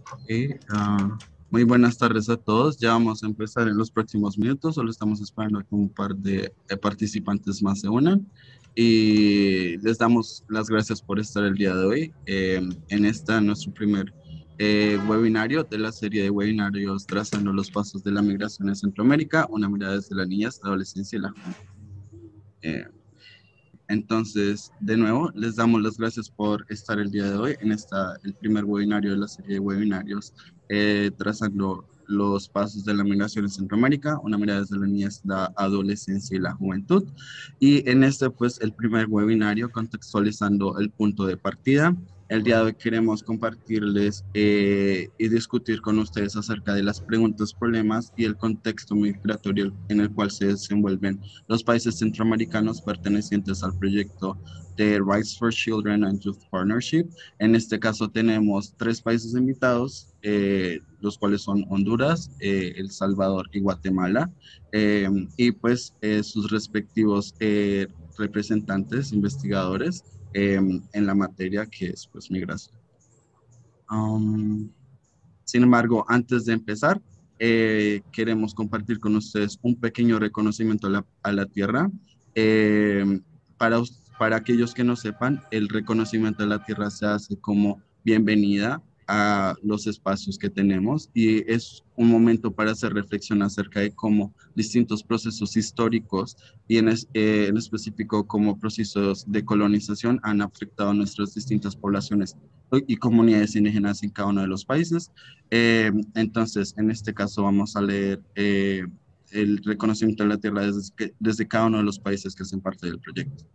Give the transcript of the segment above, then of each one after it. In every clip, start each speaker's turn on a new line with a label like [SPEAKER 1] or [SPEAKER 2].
[SPEAKER 1] Muy buenas tardes a todos. Ya vamos a empezar en los próximos minutos. Solo estamos esperando a que un par de participantes más se unan. Y les damos las gracias por estar el día de hoy en nuestro primer webinario de la serie de webinarios Trazando los Pasos de la Migración en Centroamérica, una mirada desde la niñez, la adolescencia y la juventud. Eh, entonces, de nuevo, les damos las gracias por estar el día de hoy en el primer webinario de la serie de webinarios trazando los pasos de la migración en Centroamérica, una mirada desde la niñez, la adolescencia y la juventud. Y en pues, el primer webinario contextualizando el punto de partida. El día de hoy queremos compartirles y discutir con ustedes acerca de las preguntas, problemas y el contexto migratorio en el cual se desenvuelven los países centroamericanos pertenecientes al proyecto de Rights for Children and Youth Partnership. En este caso tenemos 3 países invitados, los cuales son Honduras, El Salvador y Guatemala, y pues sus respectivos representantes, investigadores en la materia que es pues migración. Sin embargo, antes de empezar, queremos compartir con ustedes un pequeño reconocimiento a la tierra. Eh, para aquellos que no sepan, el reconocimiento a la tierra se hace como bienvenida a los espacios que tenemos y es un momento para hacer reflexión acerca de cómo distintos procesos históricos y en específico como procesos de colonización han afectado a nuestras distintas poblaciones y comunidades indígenas en cada uno de los países. Entonces, en este caso vamos a leer el reconocimiento de la tierra desde cada uno de los países que hacen parte del proyecto.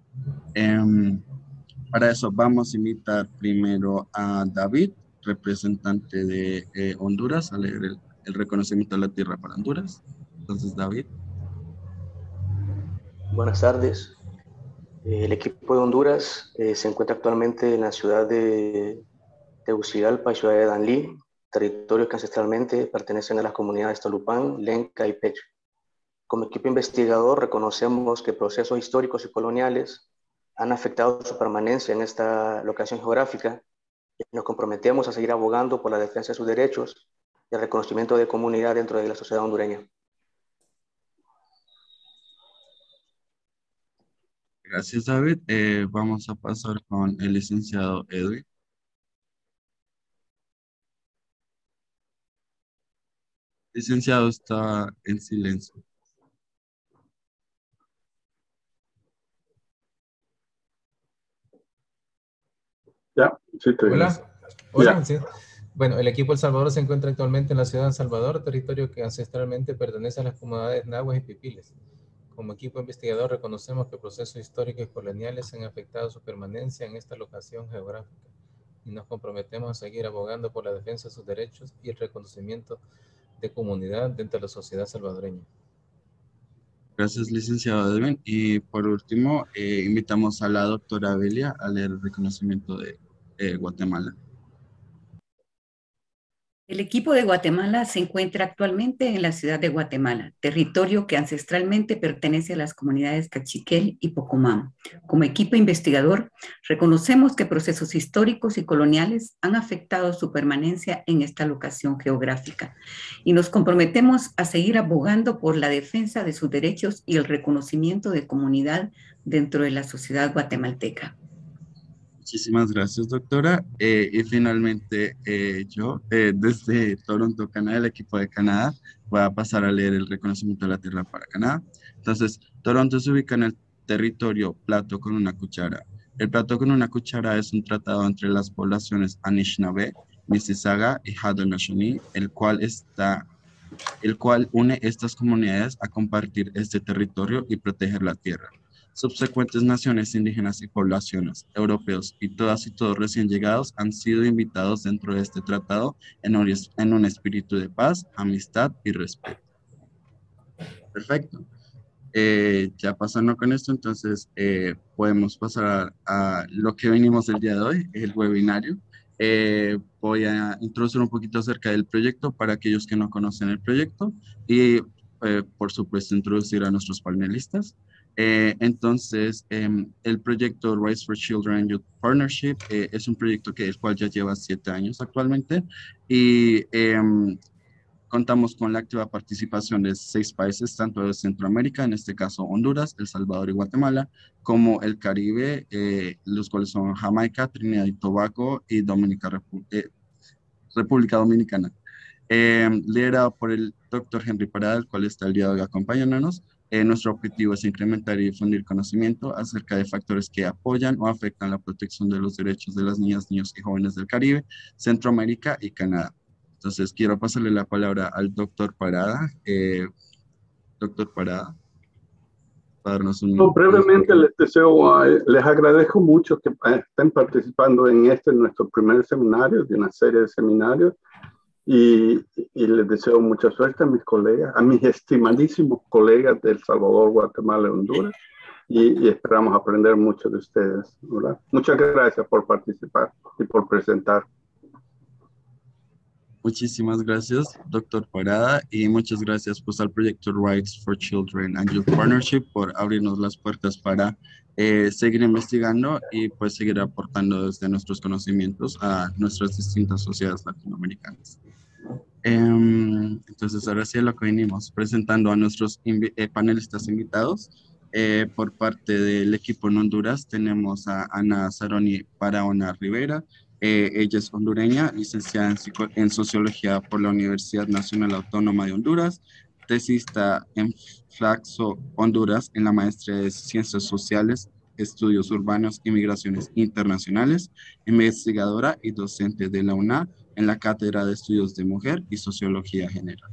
[SPEAKER 1] Para eso vamos a invitar primero a David, representante de Honduras, a leer el reconocimiento de la tierra para Honduras. Entonces, David.
[SPEAKER 2] Buenas tardes. El equipo de Honduras se encuentra actualmente en la ciudad de Tegucigalpa y ciudad de Danlí, territorios que ancestralmente pertenecen a las comunidades Tolupán, Lenca y Pecho. Como equipo investigador reconocemos que procesos históricos y coloniales han afectado su permanencia en esta locación geográfica y nos comprometemos a seguir abogando por la defensa de sus derechos y el reconocimiento de comunidad dentro de la sociedad hondureña.
[SPEAKER 1] Gracias, David. Vamos a pasar con el licenciado Edwin. Licenciado, está en silencio.
[SPEAKER 3] Ya, sí, te
[SPEAKER 4] Hola. Hola, sí. Bueno, el equipo El Salvador se encuentra actualmente en la ciudad de El Salvador, territorio que ancestralmente pertenece a las comunidades nahuas y pipiles. Como equipo investigador reconocemos que procesos históricos y coloniales han afectado su permanencia en esta locación geográfica y nos comprometemos a seguir abogando por la defensa de sus derechos y el reconocimiento de comunidad dentro de la sociedad salvadoreña.
[SPEAKER 1] Gracias, licenciado Edwin. Y por último, invitamos a la doctora Belia a leer el reconocimiento de Guatemala.
[SPEAKER 5] El equipo de Guatemala se encuentra actualmente en la ciudad de Guatemala, territorio que ancestralmente pertenece a las comunidades Cachiquel y Pocomam. Como equipo investigador, reconocemos que procesos históricos y coloniales han afectado su permanencia en esta locación geográfica y nos comprometemos a seguir abogando por la defensa de sus derechos y el reconocimiento de comunidad dentro de la sociedad guatemalteca.
[SPEAKER 1] Muchísimas gracias, doctora. Y finalmente, yo, desde Toronto, Canadá, el equipo de Canadá, voy a pasar a leer el reconocimiento de la tierra para Canadá. Entonces, Toronto se ubica en el territorio Plato con una cuchara. El Plato con una cuchara es un tratado entre las poblaciones Anishinaabe, Mississauga y Haudenosaunee, el cual une estas comunidades a compartir este territorio y proteger la tierra. Subsecuentes naciones indígenas y poblaciones, europeos y todos recién llegados han sido invitados dentro de este tratado en un espíritu de paz, amistad y respeto. Perfecto. Ya pasando con esto, entonces podemos pasar a lo que venimos el día de hoy, el webinario. Voy a introducir un poquito acerca del proyecto para aquellos que no conocen el proyecto y, por supuesto, introducir a nuestros panelistas. Entonces, el proyecto Rise for Children Youth Partnership es un proyecto el cual ya lleva 7 años actualmente y contamos con la activa participación de 6 países, tanto de Centroamérica, en este caso Honduras, El Salvador y Guatemala, como el Caribe, los cuales son Jamaica, Trinidad y Tobago y República Dominicana. Liderado por el Dr. Henry Parada, el cual está el día de hoy acompañándonos. Nuestro objetivo es incrementar y difundir conocimiento acerca de factores que apoyan o afectan la protección de los derechos de las niñas, niños y jóvenes del Caribe, Centroamérica y Canadá. Entonces, quiero pasarle la palabra al doctor Parada. Doctor Parada, para darnos un...
[SPEAKER 3] Brevemente les agradezco mucho que estén participando en nuestro primer seminario, de una serie de seminarios, y les deseo mucha suerte a mis colegas, a mis estimadísimos colegas de El Salvador, Guatemala y Honduras, y esperamos aprender mucho de ustedes, ¿verdad? Muchas gracias por participar y por presentar.
[SPEAKER 1] Muchísimas gracias, doctor Parada, y muchas gracias pues al proyecto Rights for Children and Youth Partnership por abrirnos las puertas para seguir investigando y pues seguir aportando desde nuestros conocimientos a nuestras distintas sociedades latinoamericanas. Entonces ahora sí a lo que venimos, presentando a nuestros panelistas invitados. Por parte del equipo en Honduras tenemos a Ana Saroni Barahona Rivera. Ella es hondureña, licenciada en Sociología por la Universidad Nacional Autónoma de Honduras, tesista en Flaxo, Honduras, en la maestría de Ciencias Sociales, Estudios Urbanos y Migraciones Internacionales, investigadora y docente de la UNA en la Cátedra de Estudios de Mujer y Sociología General.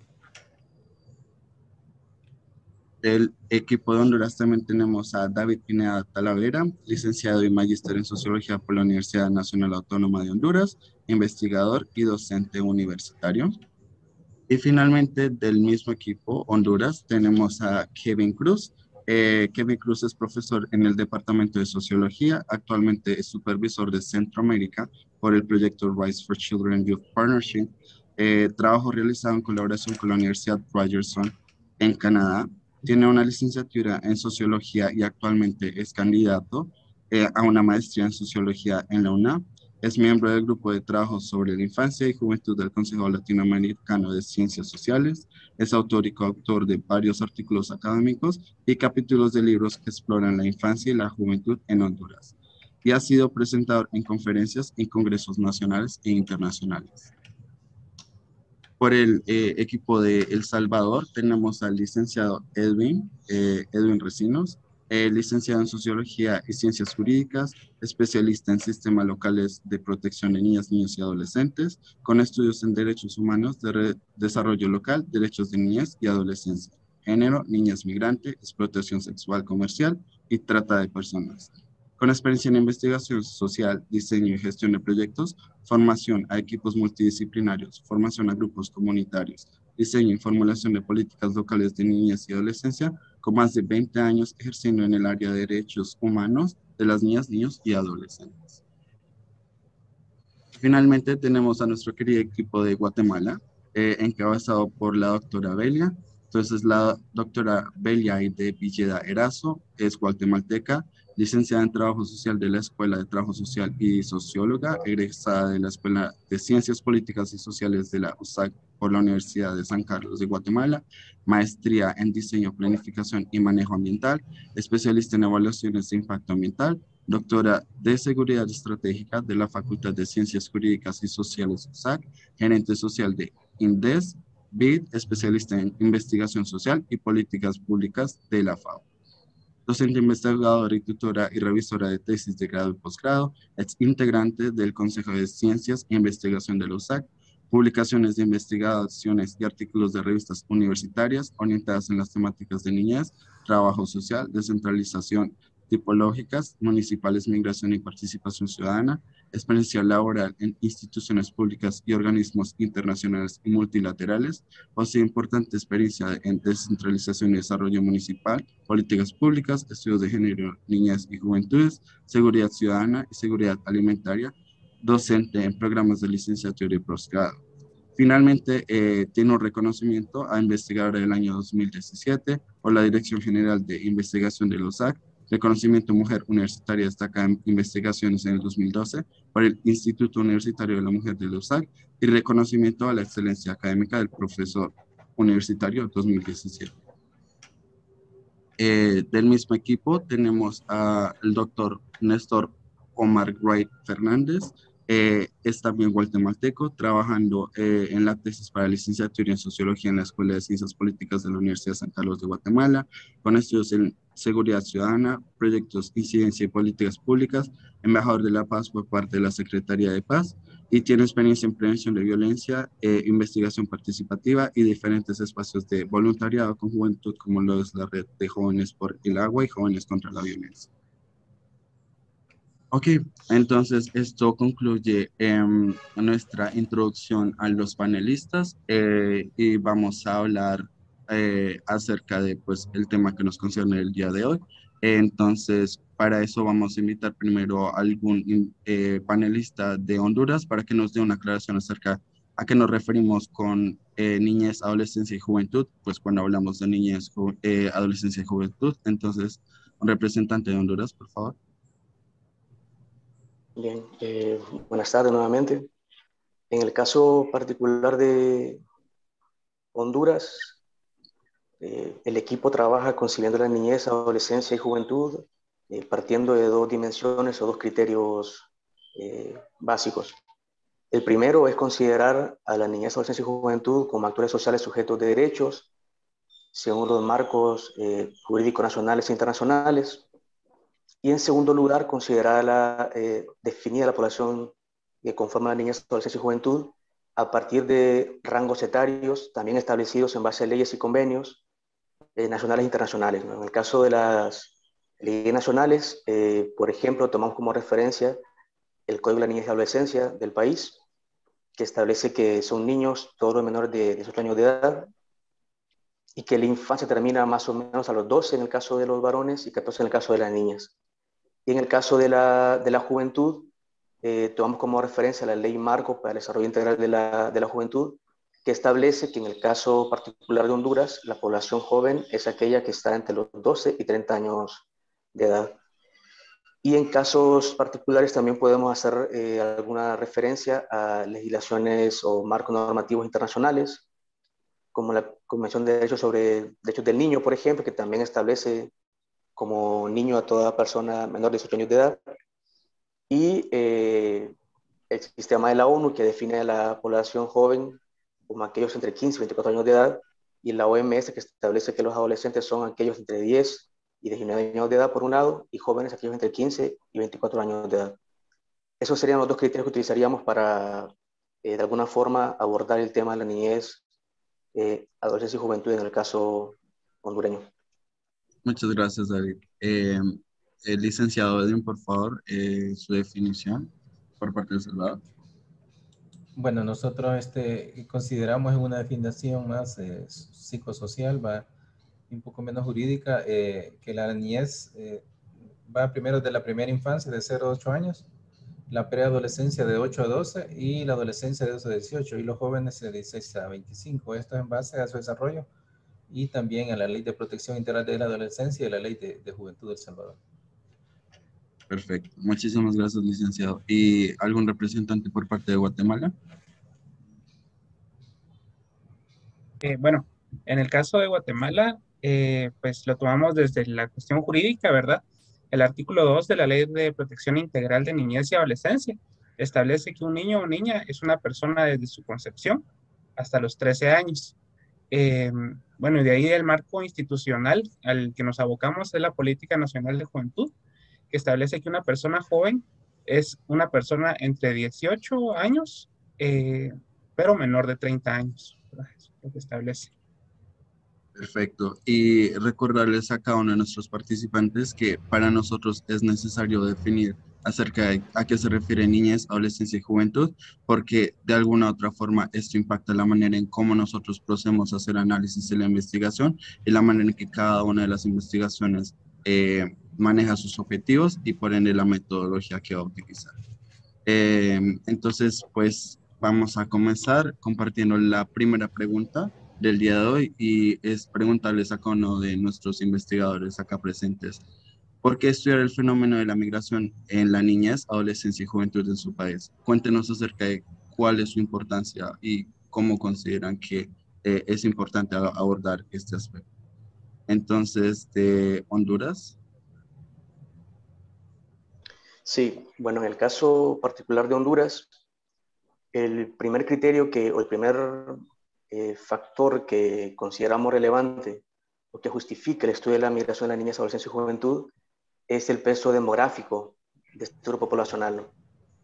[SPEAKER 1] Del equipo de Honduras también tenemos a David Pineda Talavera, licenciado y magíster en Sociología por la Universidad Nacional Autónoma de Honduras, investigador y docente universitario. Y finalmente, del mismo equipo, Honduras, tenemos a Kevin Cruz. Kevin Cruz es profesor en el Departamento de Sociología, actualmente es supervisor de Centroamérica por el proyecto Rise for Children Youth Partnership, trabajo realizado en colaboración con la Universidad Ryerson en Canadá. Tiene una licenciatura en Sociología y actualmente es candidato a una maestría en Sociología en la UNA. Es miembro del Grupo de Trabajo sobre la Infancia y Juventud del Consejo Latinoamericano de Ciencias Sociales. Es autor y coautor de varios artículos académicos y capítulos de libros que exploran la infancia y la juventud en Honduras. Y ha sido presentador en conferencias y congresos nacionales e internacionales. Por el equipo de El Salvador tenemos al licenciado Edwin Recinos, licenciado en Sociología y Ciencias Jurídicas, especialista en sistemas locales de protección de niñas, niños y adolescentes, con estudios en derechos humanos, desarrollo local, derechos de niñez y adolescencia, género, niñas migrantes, explotación sexual comercial y trata de personas. Con experiencia en investigación social, diseño y gestión de proyectos, formación a equipos multidisciplinarios, formación a grupos comunitarios, diseño y formulación de políticas locales de niñez y adolescencia, con más de 20 años ejerciendo en el área de derechos humanos de las niñas, niños y adolescentes. Finalmente tenemos a nuestro querido equipo de Guatemala, encabezado por la doctora Belia. Entonces la doctora Belia de Villeda Erazo es guatemalteca, licenciada en Trabajo Social de la Escuela de Trabajo Social y socióloga, egresada de la Escuela de Ciencias Políticas y Sociales de la USAC por la Universidad de San Carlos de Guatemala, maestría en Diseño, Planificación y Manejo Ambiental, especialista en Evaluaciones de Impacto Ambiental, doctora de Seguridad Estratégica de la Facultad de Ciencias Jurídicas y Sociales USAC, gerente social de INDES, BID, especialista en Investigación Social y Políticas Públicas de la FAO. Docente investigadora y tutora y revisora de tesis de grado y posgrado, ex integrante del Consejo de Ciencias e Investigación de la USAC, publicaciones de investigaciones y artículos de revistas universitarias orientadas en las temáticas de niñez, trabajo social, descentralización, tipológicas, municipales, migración y participación ciudadana, experiencia laboral en instituciones públicas y organismos internacionales y multilaterales, posee importante experiencia en descentralización y desarrollo municipal, políticas públicas, estudios de género, niñez y juventudes, seguridad ciudadana y seguridad alimentaria, docente en programas de licenciatura y posgrado. Finalmente, tiene un reconocimiento a investigador del año 2017 por la Dirección General de Investigación de la USAC, reconocimiento Mujer Universitaria destacada en investigaciones en el 2012 por el Instituto Universitario de la Mujer de la USAC y reconocimiento a la excelencia académica del profesor universitario 2017. Del mismo equipo tenemos al doctor Néstor Omar Wright Fernández, es también guatemalteco, trabajando en la tesis para licenciatura en Sociología en la Escuela de Ciencias Políticas de la Universidad de San Carlos de Guatemala, con estudios en Seguridad Ciudadana, Proyectos, Incidencia y Políticas Públicas, Embajador de la Paz por parte de la Secretaría de Paz, y tiene experiencia en prevención de violencia, investigación participativa y diferentes espacios de voluntariado con juventud, como lo es la Red de Jóvenes por el Agua y Jóvenes contra la Violencia. Ok, entonces esto concluye nuestra introducción a los panelistas y vamos a hablar acerca de pues, el tema que nos concierne el día de hoy. Entonces, para eso vamos a invitar primero a algún panelista de Honduras para que nos dé una aclaración acerca a qué nos referimos con niñez, adolescencia y juventud, pues cuando hablamos de niñez, adolescencia y juventud. Entonces, un representante de Honduras, por favor.
[SPEAKER 2] Bien, buenas tardes nuevamente. En el caso particular de Honduras, el equipo trabaja conciliando la niñez, adolescencia y juventud, partiendo de dos dimensiones o dos criterios básicos. El primero es considerar a la niñez, adolescencia y juventud como actores sociales sujetos de derechos, según los marcos jurídicos nacionales e internacionales. Y en segundo lugar, definir a la población que conforma la niñez, adolescencia y juventud a partir de rangos etarios también establecidos en base a leyes y convenios nacionales e internacionales, ¿no? En el caso de las leyes nacionales, por ejemplo, tomamos como referencia el Código de la Niñez y Adolescencia del país, que establece que son niños, todos los menores de 18 años de edad, y que la infancia termina más o menos a los 12 en el caso de los varones y 14 en el caso de las niñas. Y en el caso de la juventud, tomamos como referencia la Ley Marco para el Desarrollo Integral de la Juventud, que establece que en el caso particular de Honduras, la población joven es aquella que está entre los 12 y 30 años de edad. Y en casos particulares también podemos hacer alguna referencia a legislaciones o marcos normativos internacionales, como la Convención de Derechos del Niño, por ejemplo, que también establece como niño a toda persona menor de 18 años de edad, y el sistema de la ONU que define a la población joven como aquellos entre 15 y 24 años de edad, y la OMS que establece que los adolescentes son aquellos entre 10 y 19 años de edad por un lado, y jóvenes aquellos entre 15 y 24 años de edad. Esos serían los dos criterios que utilizaríamos para, de alguna forma, abordar el tema de la niñez, adolescencia y juventud en el caso hondureño.
[SPEAKER 1] Muchas gracias, David. El licenciado Edwin, por favor, su definición por parte de Salvador.
[SPEAKER 4] Bueno, nosotros consideramos una definición más psicosocial, va un poco menos jurídica, que la niñez va primero de la primera infancia de 0 a 8 años, la preadolescencia de 8 a 12 y la adolescencia de 12 a 18 y los jóvenes de 16 a 25. Esto en base a su desarrollo y también a la Ley de Protección Integral de la Adolescencia y la Ley de Juventud de El Salvador.
[SPEAKER 1] Perfecto. Muchísimas gracias, licenciado. ¿Y algún representante por parte de Guatemala?
[SPEAKER 6] Bueno, en el caso de Guatemala, pues lo tomamos desde la cuestión jurídica, ¿verdad? El artículo 2 de la Ley de Protección Integral de Niñez y Adolescencia establece que un niño o niña es una persona desde su concepción hasta los 13 años. Bueno, y de ahí el marco institucional al que nos abocamos es la Política Nacional de Juventud, que establece que una persona joven es una persona entre 18 años, pero menor de 30 años. Eso es lo que establece.
[SPEAKER 1] Perfecto. Y recordarles a cada uno de nuestros participantes que para nosotros es necesario definir acerca de a qué se refiere niñez, adolescencia y juventud, porque de alguna u otra forma esto impacta la manera en cómo nosotros procedemos a hacer análisis de la investigación y la manera en que cada una de las investigaciones maneja sus objetivos y por ende la metodología que va a utilizar. Entonces, pues Vamos a comenzar compartiendo la primera pregunta del día de hoy y es preguntarles a cada uno de nuestros investigadores acá presentes, ¿por qué estudiar el fenómeno de la migración en la niñez, adolescencia y juventud en su país? Cuéntenos acerca de cuál es su importancia y cómo consideran que es importante abordar este aspecto. Entonces, de Honduras.
[SPEAKER 2] Sí, bueno, en el caso particular de Honduras, el primer criterio o el primer factor que consideramos relevante o que justifica el estudio de la migración de la niñez, adolescencia y juventud es el peso demográfico de este grupo poblacional, ¿no?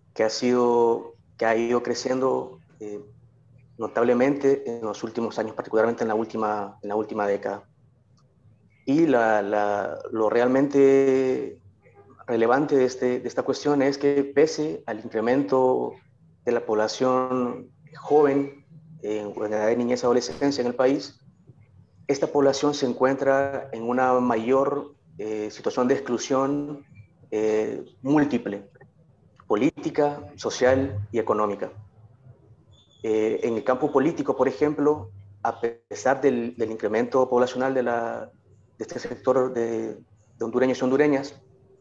[SPEAKER 2] que ha ido creciendo notablemente en los últimos años, particularmente en la última década. Y lo realmente relevante de esta cuestión es que pese al incremento de la población joven en edad de niñez y adolescencia en el país, esta población se encuentra en una mayor situación de exclusión múltiple, política, social y económica. En el campo político, por ejemplo, a pesar del incremento poblacional de este sector de hondureños y hondureñas,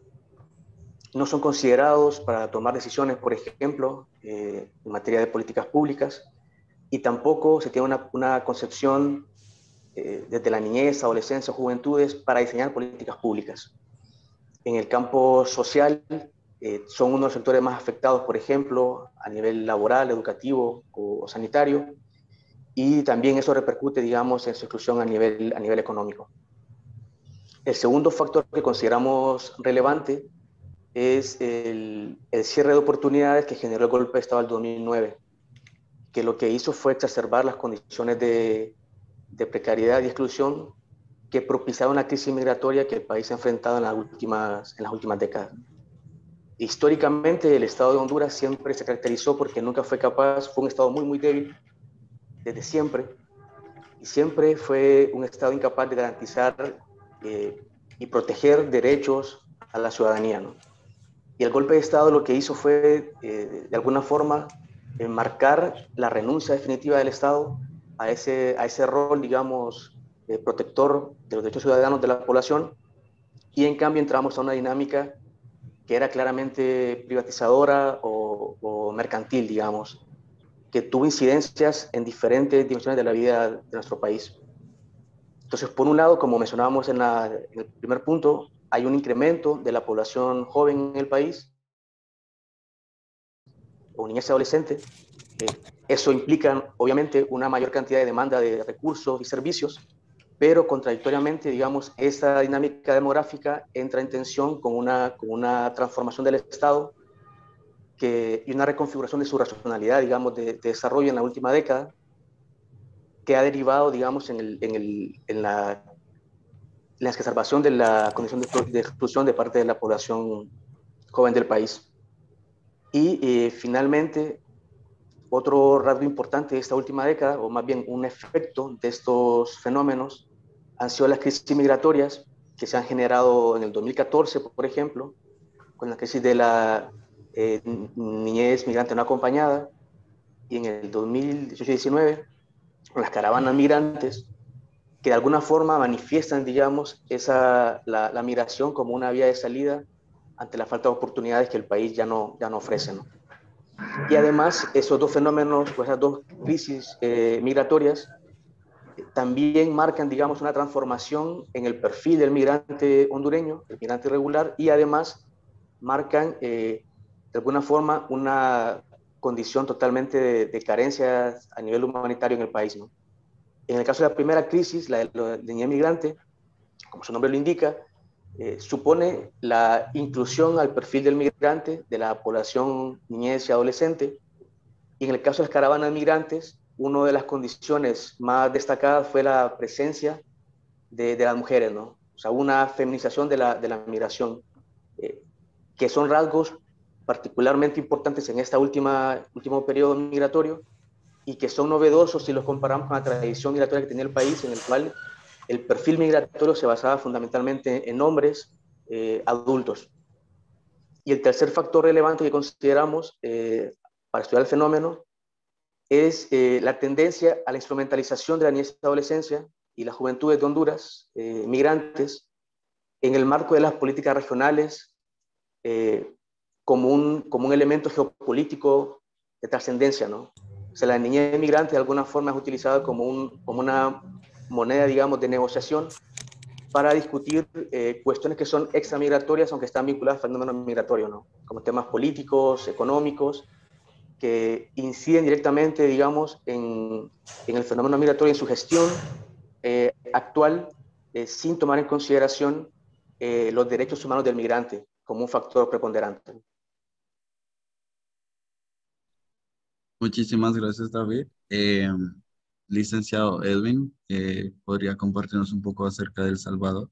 [SPEAKER 2] no son considerados para tomar decisiones, por ejemplo, en materia de políticas públicas, y tampoco se tiene una concepción desde la niñez, adolescencia, juventudes, para diseñar políticas públicas. En el campo social, son uno de los sectores más afectados, por ejemplo, a nivel laboral, educativo o sanitario, y también eso repercute, digamos, en su exclusión a nivel económico. El segundo factor que consideramos relevante es el cierre de oportunidades que generó el golpe de Estado del 2009, que lo que hizo fue exacerbar las condiciones de precariedad y exclusión que propiciaron la crisis migratoria que el país ha enfrentado en las últimas décadas. Históricamente, el Estado de Honduras siempre se caracterizó porque nunca fue un Estado muy, muy débil desde siempre, y siempre fue un Estado incapaz de garantizar y proteger derechos a la ciudadanía, ¿no? Y el golpe de Estado lo que hizo fue, de alguna forma, marcar la renuncia definitiva del Estado a ese rol, digamos, protector de los derechos ciudadanos de la población, y en cambio entramos a una dinámica que era claramente privatizadora o mercantil, digamos, que tuvo incidencias en diferentes dimensiones de la vida de nuestro país. Entonces, por un lado, como mencionábamos en el primer punto, hay un incremento de la población joven en el país, o niñez y adolescente. Eso implica, obviamente, una mayor cantidad de demanda de recursos y servicios, pero contradictoriamente, digamos, esta dinámica demográfica entra en tensión con una transformación del Estado y una reconfiguración de su racionalidad, digamos, de desarrollo en la última década, que ha derivado, digamos, en la exacerbación de la condición de exclusión de parte de la población joven del país. Y finalmente, otro rasgo importante de esta última década, o más bien un efecto de estos fenómenos, han sido las crisis migratorias que se han generado en el 2014, por ejemplo, con la crisis de la niñez migrante no acompañada, y en el 2018-19, con las caravanas migrantes, que de alguna forma manifiestan, digamos, la migración como una vía de salida ante la falta de oportunidades que el país ya no ofrece, ¿no? Y además, esos dos fenómenos, pues esas dos crisis migratorias, también marcan, digamos, una transformación en el perfil del migrante hondureño, el migrante irregular, y además marcan, de alguna forma, una condición totalmente de carencias a nivel humanitario en el país, ¿no? En el caso de la primera crisis, la de niñez migrante, como su nombre lo indica, supone la inclusión al perfil del migrante de la población niñez y adolescente. Y en el caso de las caravanas migrantes, una de las condiciones más destacadas fue la presencia de las mujeres, ¿no? O sea, una feminización de la migración, que son rasgos particularmente importantes en este último periodo migratorio, y que son novedosos si los comparamos con la tradición migratoria que tenía el país, en el cual el perfil migratorio se basaba fundamentalmente en hombres adultos. Y el tercer factor relevante que consideramos para estudiar el fenómeno es la tendencia a la instrumentalización de la niñez y adolescencia y las juventudes de Honduras, migrantes, en el marco de las políticas regionales, como un elemento geopolítico de trascendencia, ¿no? O sea, la niñez migrante de alguna forma es utilizada como una moneda, digamos, de negociación para discutir cuestiones que son extramigratorias, aunque están vinculadas al fenómeno migratorio, ¿no? Como temas políticos, económicos, que inciden directamente, digamos, en el fenómeno migratorio, en su gestión actual, sin tomar en consideración los derechos humanos del migrante como un factor preponderante.
[SPEAKER 1] Muchísimas gracias, David. Licenciado Edwin, ¿podría compartirnos un poco acerca de El Salvador?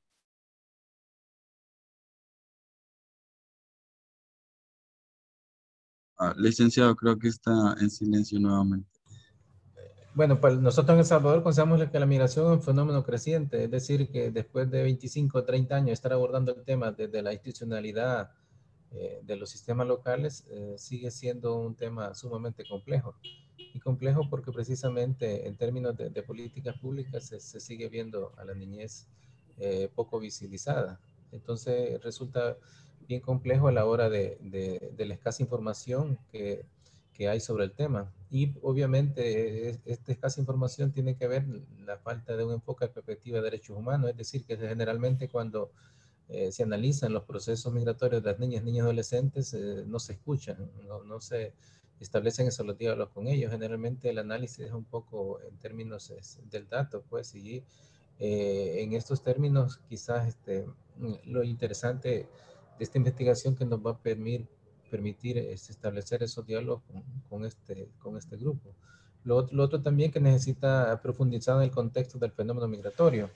[SPEAKER 1] Licenciado, creo que está en silencio nuevamente.
[SPEAKER 4] Bueno, pues nosotros en El Salvador consideramos que la migración es un fenómeno creciente, es decir, que después de 25 o 30 años estar abordando el tema desde la institucionalidad de los sistemas locales, sigue siendo un tema sumamente complejo. Y complejo porque precisamente en términos de políticas públicas se sigue viendo a la niñez poco visibilizada. Entonces resulta bien complejo a la hora de la escasa información que hay sobre el tema. Y obviamente esta escasa información tiene que ver la falta de un enfoque de perspectiva de derechos humanos, es decir, que generalmente cuando se analizan los procesos migratorios de las niñas, niños y adolescentes, no se escuchan, no se establecen esos diálogos con ellos. Generalmente el análisis es un poco en términos del dato, pues, y en estos términos quizás lo interesante de esta investigación que nos va a permitir establecer esos diálogos con este grupo. Lo otro también que necesita profundizar en el contexto del fenómeno migratorio.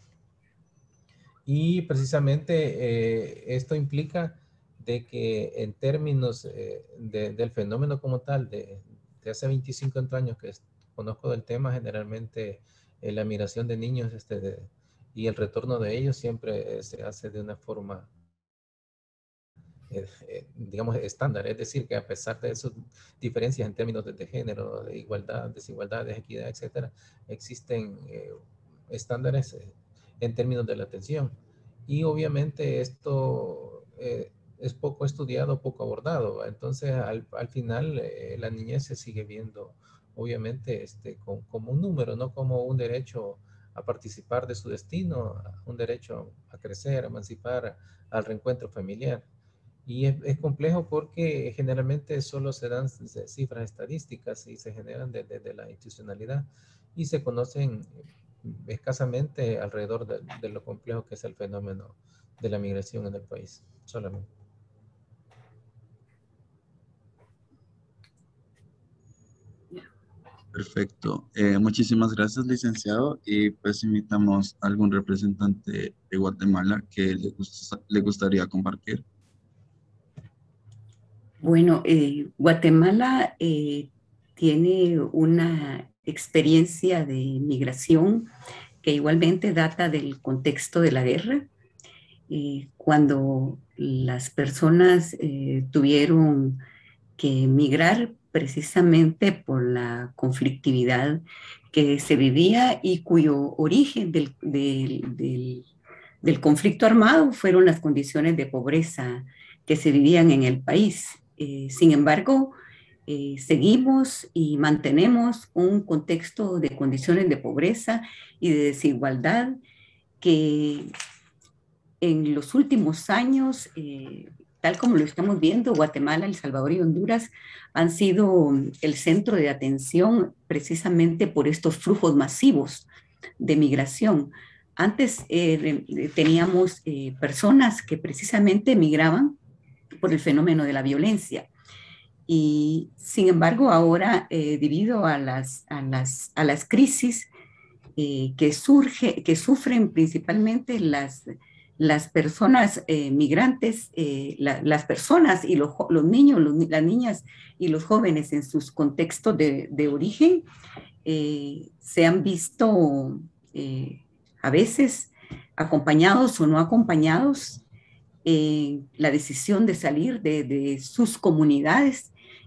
[SPEAKER 4] Y precisamente esto implica de que en términos del fenómeno como tal, de hace 25 años que conozco del tema, generalmente la migración de niños y el retorno de ellos siempre se hace de una forma, digamos, estándar. Es decir, que a pesar de esas diferencias en términos de género, de igualdad, desigualdades, equidad, etcétera, existen estándares en términos de la atención. Y obviamente esto es poco estudiado, poco abordado. Entonces, al final, la niñez se sigue viendo, obviamente, como un número, no como un derecho a participar de su destino, un derecho a crecer, a emancipar, al reencuentro familiar. Y es complejo porque generalmente solo se dan cifras estadísticas y se generan desde la institucionalidad y se conocen escasamente alrededor de lo complejo que es el fenómeno de la migración en el país, solamente.
[SPEAKER 1] Perfecto. Muchísimas gracias, licenciado. Y pues invitamos a algún representante de Guatemala que le gustaría compartir.
[SPEAKER 5] Bueno, Guatemala tiene una experiencia de migración que igualmente data del contexto de la guerra, cuando las personas tuvieron que migrar precisamente por la conflictividad que se vivía y cuyo origen del conflicto armado fueron las condiciones de pobreza que se vivían en el país. Sin embargo, seguimos y mantenemos un contexto de condiciones de pobreza y de desigualdad que en los últimos años, tal como lo estamos viendo, Guatemala, El Salvador y Honduras han sido el centro de atención precisamente por estos flujos masivos de migración. Antes teníamos personas que precisamente migraban por el fenómeno de la violencia. Y sin embargo, ahora, debido a las crisis que sufren principalmente las personas migrantes, las personas y los niños, las niñas y los jóvenes en sus contextos de origen, se han visto a veces acompañados o no acompañados la decisión de salir de sus comunidades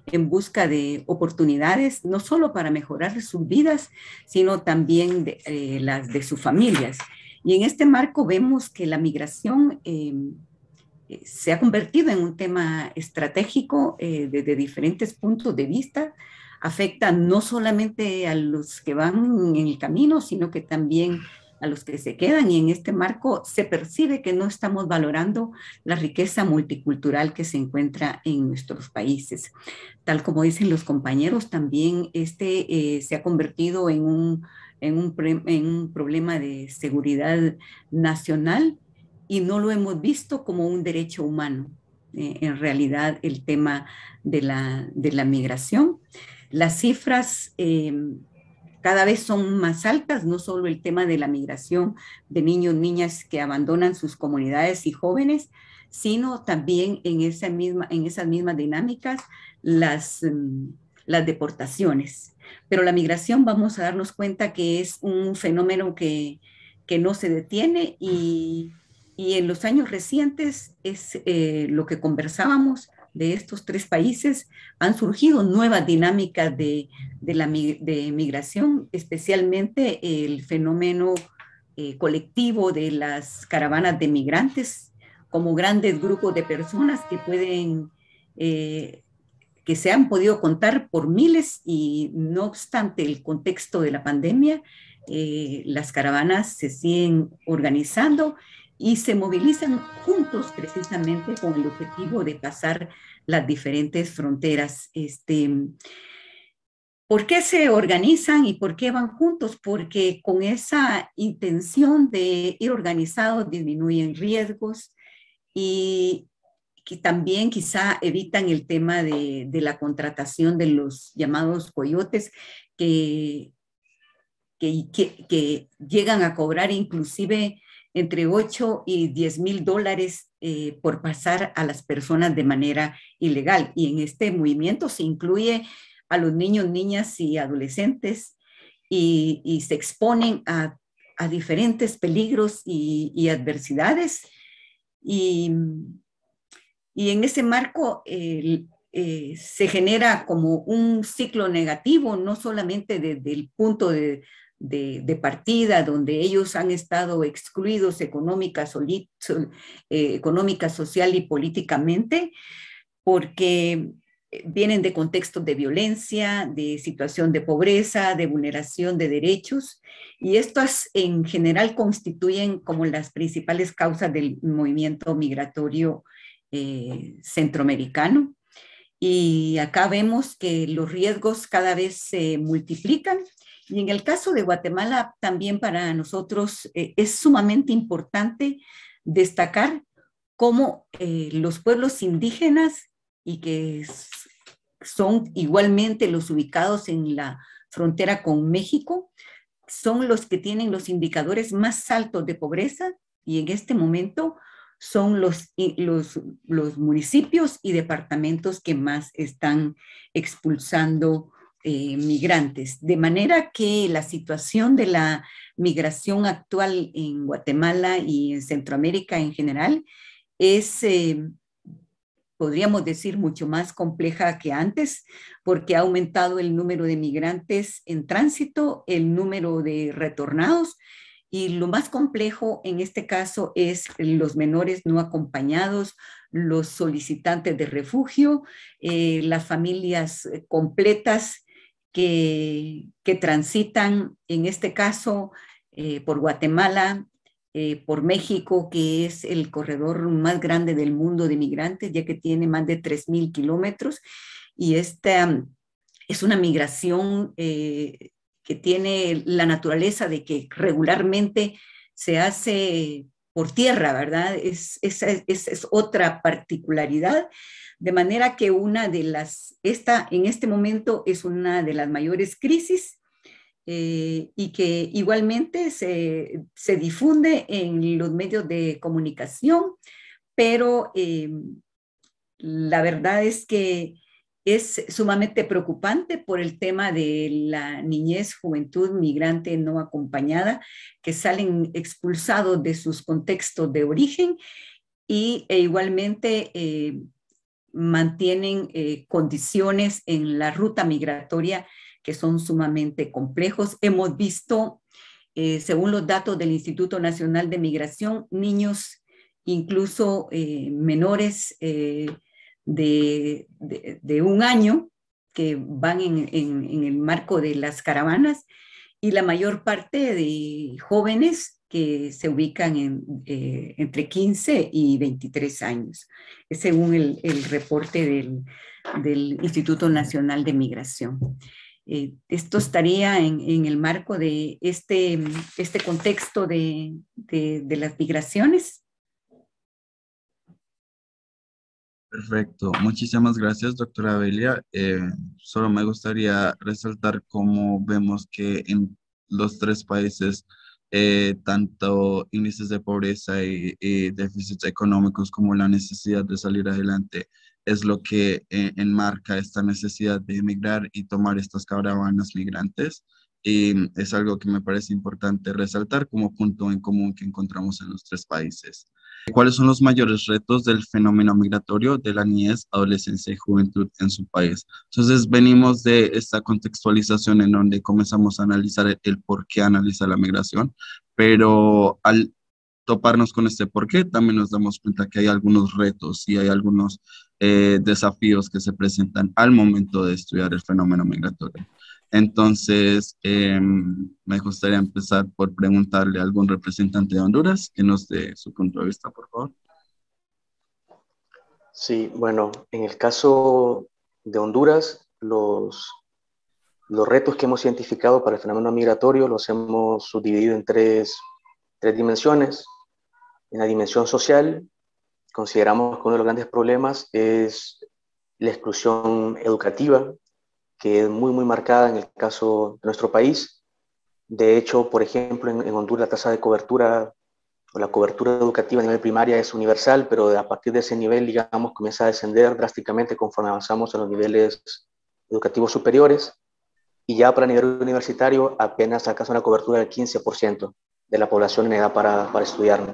[SPEAKER 5] en busca de oportunidades, no solo para mejorar sus vidas, sino también las de sus familias. Y en este marco vemos que la migración se ha convertido en un tema estratégico desde diferentes puntos de vista. Afecta no solamente a los que van en el camino, sino que también a los que se quedan, y en este marco se percibe que no estamos valorando la riqueza multicultural que se encuentra en nuestros países. Tal como dicen los compañeros, también se ha convertido en un problema de seguridad nacional, y no lo hemos visto como un derecho humano. En realidad, el tema de la migración, las cifras cada vez son más altas, no solo el tema de la migración de niños, niñas que abandonan sus comunidades y jóvenes, sino también en esas mismas dinámicas las deportaciones. Pero la migración, vamos a darnos cuenta que es un fenómeno que no se detiene, y en los años recientes es lo que conversábamos de estos tres países, han surgido nuevas dinámicas de migración, especialmente el fenómeno colectivo de las caravanas de migrantes, como grandes grupos de personas que que se han podido contar por miles, y no obstante el contexto de la pandemia, las caravanas se siguen organizando y se movilizan juntos precisamente con el objetivo de pasar las diferentes fronteras. ¿Por qué se organizan y por qué van juntos? Porque con esa intención de ir organizados disminuyen riesgos, y que también quizá evitan el tema de la contratación de los llamados coyotes que llegan a cobrar inclusive entre 8 y 10 mil dólares por pasar a las personas de manera ilegal. Y en este movimiento se incluye a los niños, niñas y adolescentes, y se exponen a diferentes peligros y adversidades. Y en ese marco se genera como un ciclo negativo, no solamente desde el punto de partida, donde ellos han estado excluidos económica, social y políticamente, porque vienen de contextos de violencia, de situación de pobreza, de vulneración de derechos, y estas en general constituyen como las principales causas del movimiento migratorio centroamericano. Y acá vemos que los riesgos cada vez se multiplican. Y en el caso de Guatemala, también para nosotros es sumamente importante destacar cómo los pueblos indígenas, y que son igualmente los ubicados en la frontera con México, son los que tienen los indicadores más altos de pobreza, y en este momento son los municipios y departamentos que más están expulsando migrantes. De manera que la situación de la migración actual en Guatemala y en Centroamérica en general es, podríamos decir, mucho más compleja que antes, porque ha aumentado el número de migrantes en tránsito, el número de retornados, y lo más complejo en este caso es los menores no acompañados, los solicitantes de refugio, las familias completas que transitan, en este caso, por Guatemala, por México, que es el corredor más grande del mundo de migrantes, ya que tiene más de 3,000 kilómetros, y esta es una migración que tiene la naturaleza de que regularmente se hace por tierra, ¿verdad? Es otra particularidad, de manera que esta en este momento es una de las mayores crisis, y que igualmente se difunde en los medios de comunicación, pero la verdad es que es sumamente preocupante por el tema de la niñez, juventud migrante no acompañada, que salen expulsados de sus contextos de origen, e igualmente mantienen condiciones en la ruta migratoria que son sumamente complejos. Hemos visto, según los datos del Instituto Nacional de Migración, niños, incluso menores de 1 año, que van en el marco de las caravanas, y la mayor parte de jóvenes que se ubican entre 15 y 23 años, según el reporte del Instituto Nacional de Migración. Esto estaría en el marco de este contexto de las migraciones.
[SPEAKER 1] Perfecto, muchísimas gracias, doctora Belia. Solo me gustaría resaltar cómo vemos que en los 3 países, tanto índices de pobreza y déficits económicos como la necesidad de salir adelante es lo que enmarca esta necesidad de emigrar y tomar estas caravanas migrantes. Y es algo que me parece importante resaltar como punto en común que encontramos en los 3 países. ¿Cuáles son los mayores retos del fenómeno migratorio de la niñez, adolescencia y juventud en su país? Entonces, venimos de esta contextualización en donde comenzamos a analizar el por qué analiza la migración, pero al toparnos con este por qué, también nos damos cuenta que hay algunos retos y hay algunos desafíos que se presentan al momento de estudiar el fenómeno migratorio. Entonces, me gustaría empezar por preguntarle a algún representante de Honduras que nos dé su punto de vista, por favor.
[SPEAKER 2] Sí, bueno, en el caso de Honduras, los retos que hemos identificado para el fenómeno migratorio los hemos subdividido en tres dimensiones. En la dimensión social, consideramos que uno de los grandes problemas es la exclusión educativa, que es muy, muy marcada en el caso de nuestro país. De hecho, por ejemplo, en Honduras la tasa de cobertura o la cobertura educativa a nivel primaria es universal, pero a partir de ese nivel, digamos, comienza a descender drásticamente conforme avanzamos en los niveles educativos superiores, y ya para nivel universitario apenas alcanza una cobertura del 15% de la población en edad para estudiar.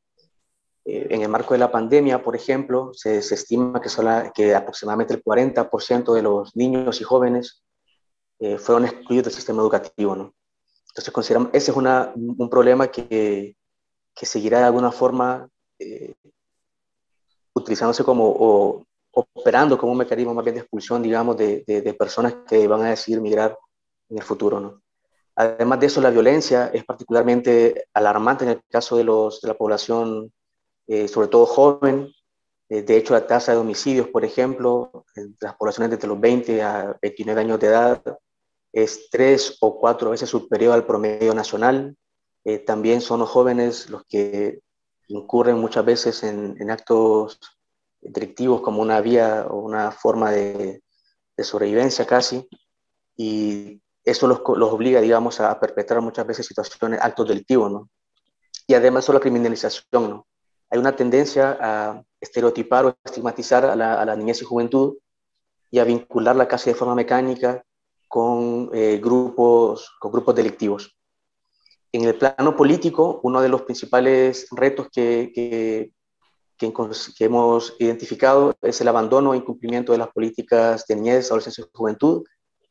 [SPEAKER 2] En el marco de la pandemia, por ejemplo, se estima que aproximadamente el 40% de los niños y jóvenes fueron excluidos del sistema educativo, ¿no? Entonces consideramos, ese es un problema que seguirá de alguna forma utilizándose o operando como un mecanismo más bien de expulsión, digamos, de personas que van a decidir migrar en el futuro, ¿no? Además de eso, la violencia es particularmente alarmante en el caso de la población, sobre todo joven. De hecho, la tasa de homicidios, por ejemplo, en las poblaciones de entre los 20 a 29 años de edad es 3 o 4 veces superior al promedio nacional. También son los jóvenes los que incurren muchas veces en actos delictivos como una vía o una forma de sobrevivencia casi, y eso los obliga, digamos, a perpetrar muchas veces situaciones, actos delictivos, ¿no? Y además la criminalización, ¿no? Hay una tendencia a estereotipar o estigmatizar a la niñez y juventud y a vincularla casi de forma mecánica con grupos delictivos. En el plano político, uno de los principales retos que hemos identificado es el abandono e incumplimiento de las políticas de niñez, adolescencia y juventud,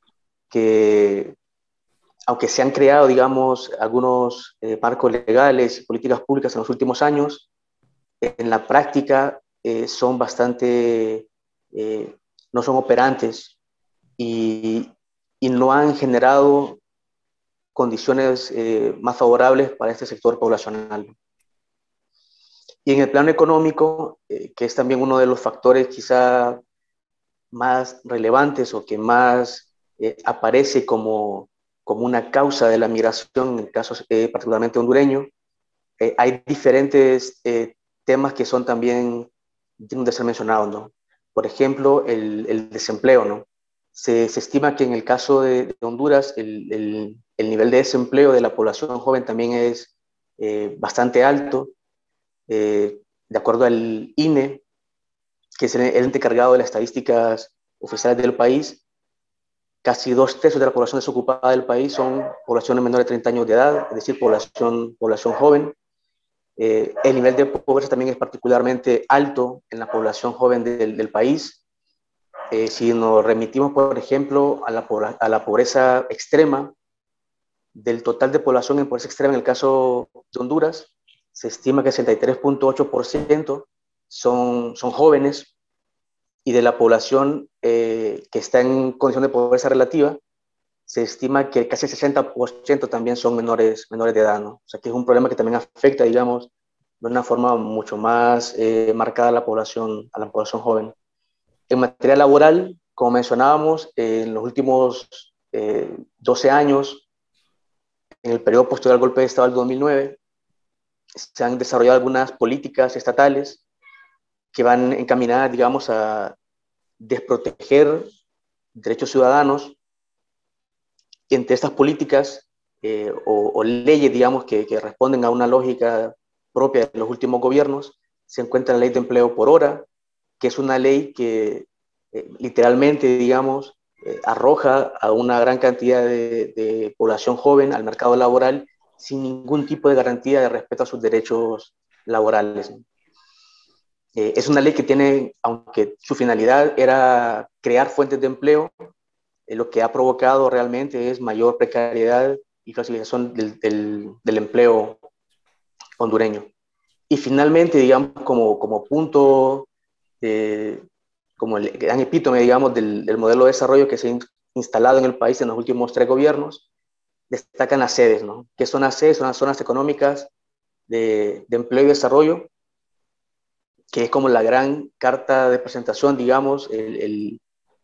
[SPEAKER 2] que aunque se han creado, digamos, algunos marcos legales y políticas públicas en los últimos años, en la práctica son bastante, no son operantes y no han generado condiciones más favorables para este sector poblacional. Y en el plano económico, que es también uno de los factores quizá más relevantes o que más aparece como una causa de la migración, en el caso particularmente hondureño, hay diferentes temas que son también dignos de ser mencionados, ¿no? Por ejemplo, el desempleo, ¿no? Se estima que en el caso de Honduras el nivel de desempleo de la población joven también es bastante alto. De acuerdo al INE, que es el ente encargado de las estadísticas oficiales del país, casi 2/3 de la población desocupada del país son poblaciones menores de 30 años de edad, es decir, población joven. El nivel de pobreza también es particularmente alto en la población joven del país. Si nos remitimos, por ejemplo, a la pobreza extrema, del total de población en pobreza extrema en el caso de Honduras, se estima que el 63.8% son jóvenes, y de la población que está en condición de pobreza relativa, se estima que casi el 60% también son menores de edad, ¿no? O sea que es un problema que también afecta, digamos, de una forma mucho más marcada a la población joven. En materia laboral, como mencionábamos, en los últimos 12 años, en el periodo posterior al golpe de Estado del 2009, se han desarrollado algunas políticas estatales que van encaminadas, digamos, a desproteger derechos ciudadanos. Entre estas políticas o leyes, digamos, que responden a una lógica propia de los últimos gobiernos, se encuentra la Ley de Empleo por Hora, que es una ley que literalmente, digamos, arroja a una gran cantidad de población joven al mercado laboral sin ningún tipo de garantía de respeto a sus derechos laborales. Es una ley que tiene, aunque su finalidad era crear fuentes de empleo, lo que ha provocado realmente es mayor precariedad y flexibilización del empleo hondureño. Y finalmente, digamos, como punto, como el gran epítome, digamos, del modelo de desarrollo que se ha instalado en el país en los últimos 3 gobiernos, destacan las sedes, ¿no? ¿Qué son las sedes? Son las zonas económicas de empleo y desarrollo, que es como la gran carta de presentación, digamos, el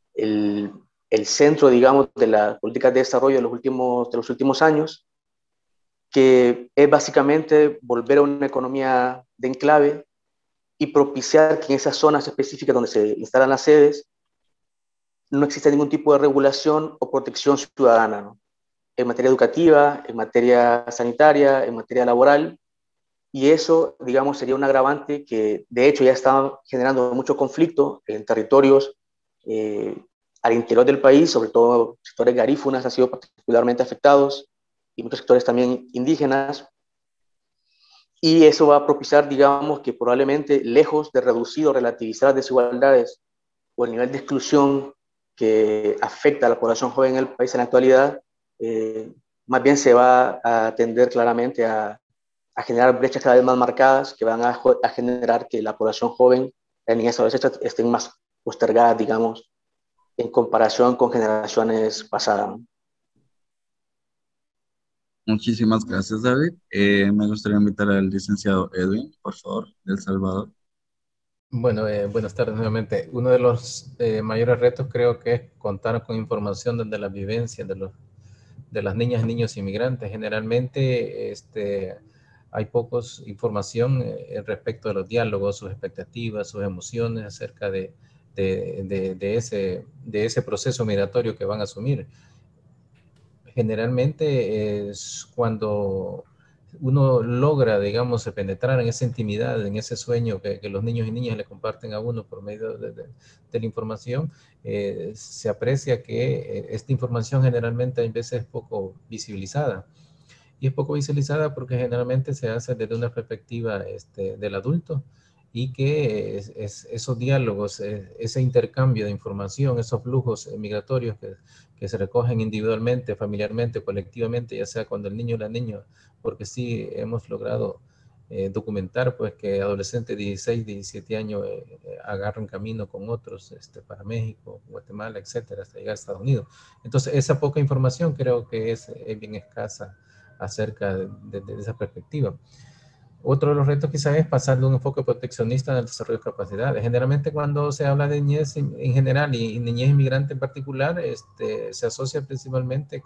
[SPEAKER 2] centro, digamos, de las políticas de desarrollo de los últimos años, que es básicamente volver a una economía de enclave y propiciar que en esas zonas específicas donde se instalan las sedes no exista ningún tipo de regulación o protección ciudadana, ¿no? En materia educativa, en materia sanitaria, en materia laboral, y eso, digamos, sería un agravante que de hecho ya está generando mucho conflicto en territorios al interior del país, sobre todo sectores garífunas han sido particularmente afectados y muchos sectores también indígenas, y eso va a propiciar, digamos, que probablemente lejos de reducir o relativizar las desigualdades o el nivel de exclusión que afecta a la población joven en el país en la actualidad, más bien se va a tender claramente a generar brechas cada vez más marcadas que van a generar que la población joven, las niñas y adolescentes estén más postergadas, digamos, en comparación con generaciones pasadas.
[SPEAKER 1] Muchísimas gracias, David. Me gustaría invitar al licenciado Edwin, por favor, de El Salvador.
[SPEAKER 4] Bueno, buenas tardes nuevamente. Uno de los mayores retos creo que es contar con información desde la vivencia de las niñas y niños inmigrantes. Generalmente hay pocos información respecto de los diálogos, sus expectativas, sus emociones acerca de ese proceso migratorio que van a asumir. Generalmente es cuando uno logra, digamos, penetrar en esa intimidad, en ese sueño que los niños y niñas le comparten a uno por medio de la información, se aprecia que esta información generalmente a veces es poco visibilizada. Y es poco visibilizada porque generalmente se hace desde una perspectiva del adulto, y que esos diálogos, ese intercambio de información, esos flujos migratorios que se recogen individualmente, familiarmente, colectivamente, ya sea cuando el niño o la niña, porque sí hemos logrado documentar pues que adolescentes de 16, 17 años agarran camino con otros para México, Guatemala, etcétera, hasta llegar a Estados Unidos. Entonces esa poca información creo que es bien escasa acerca de esa perspectiva. Otro de los retos quizás es pasar de un enfoque proteccionista en el desarrollo de capacidades. Generalmente cuando se habla de niñez en general y niñez inmigrante en particular, se asocia principalmente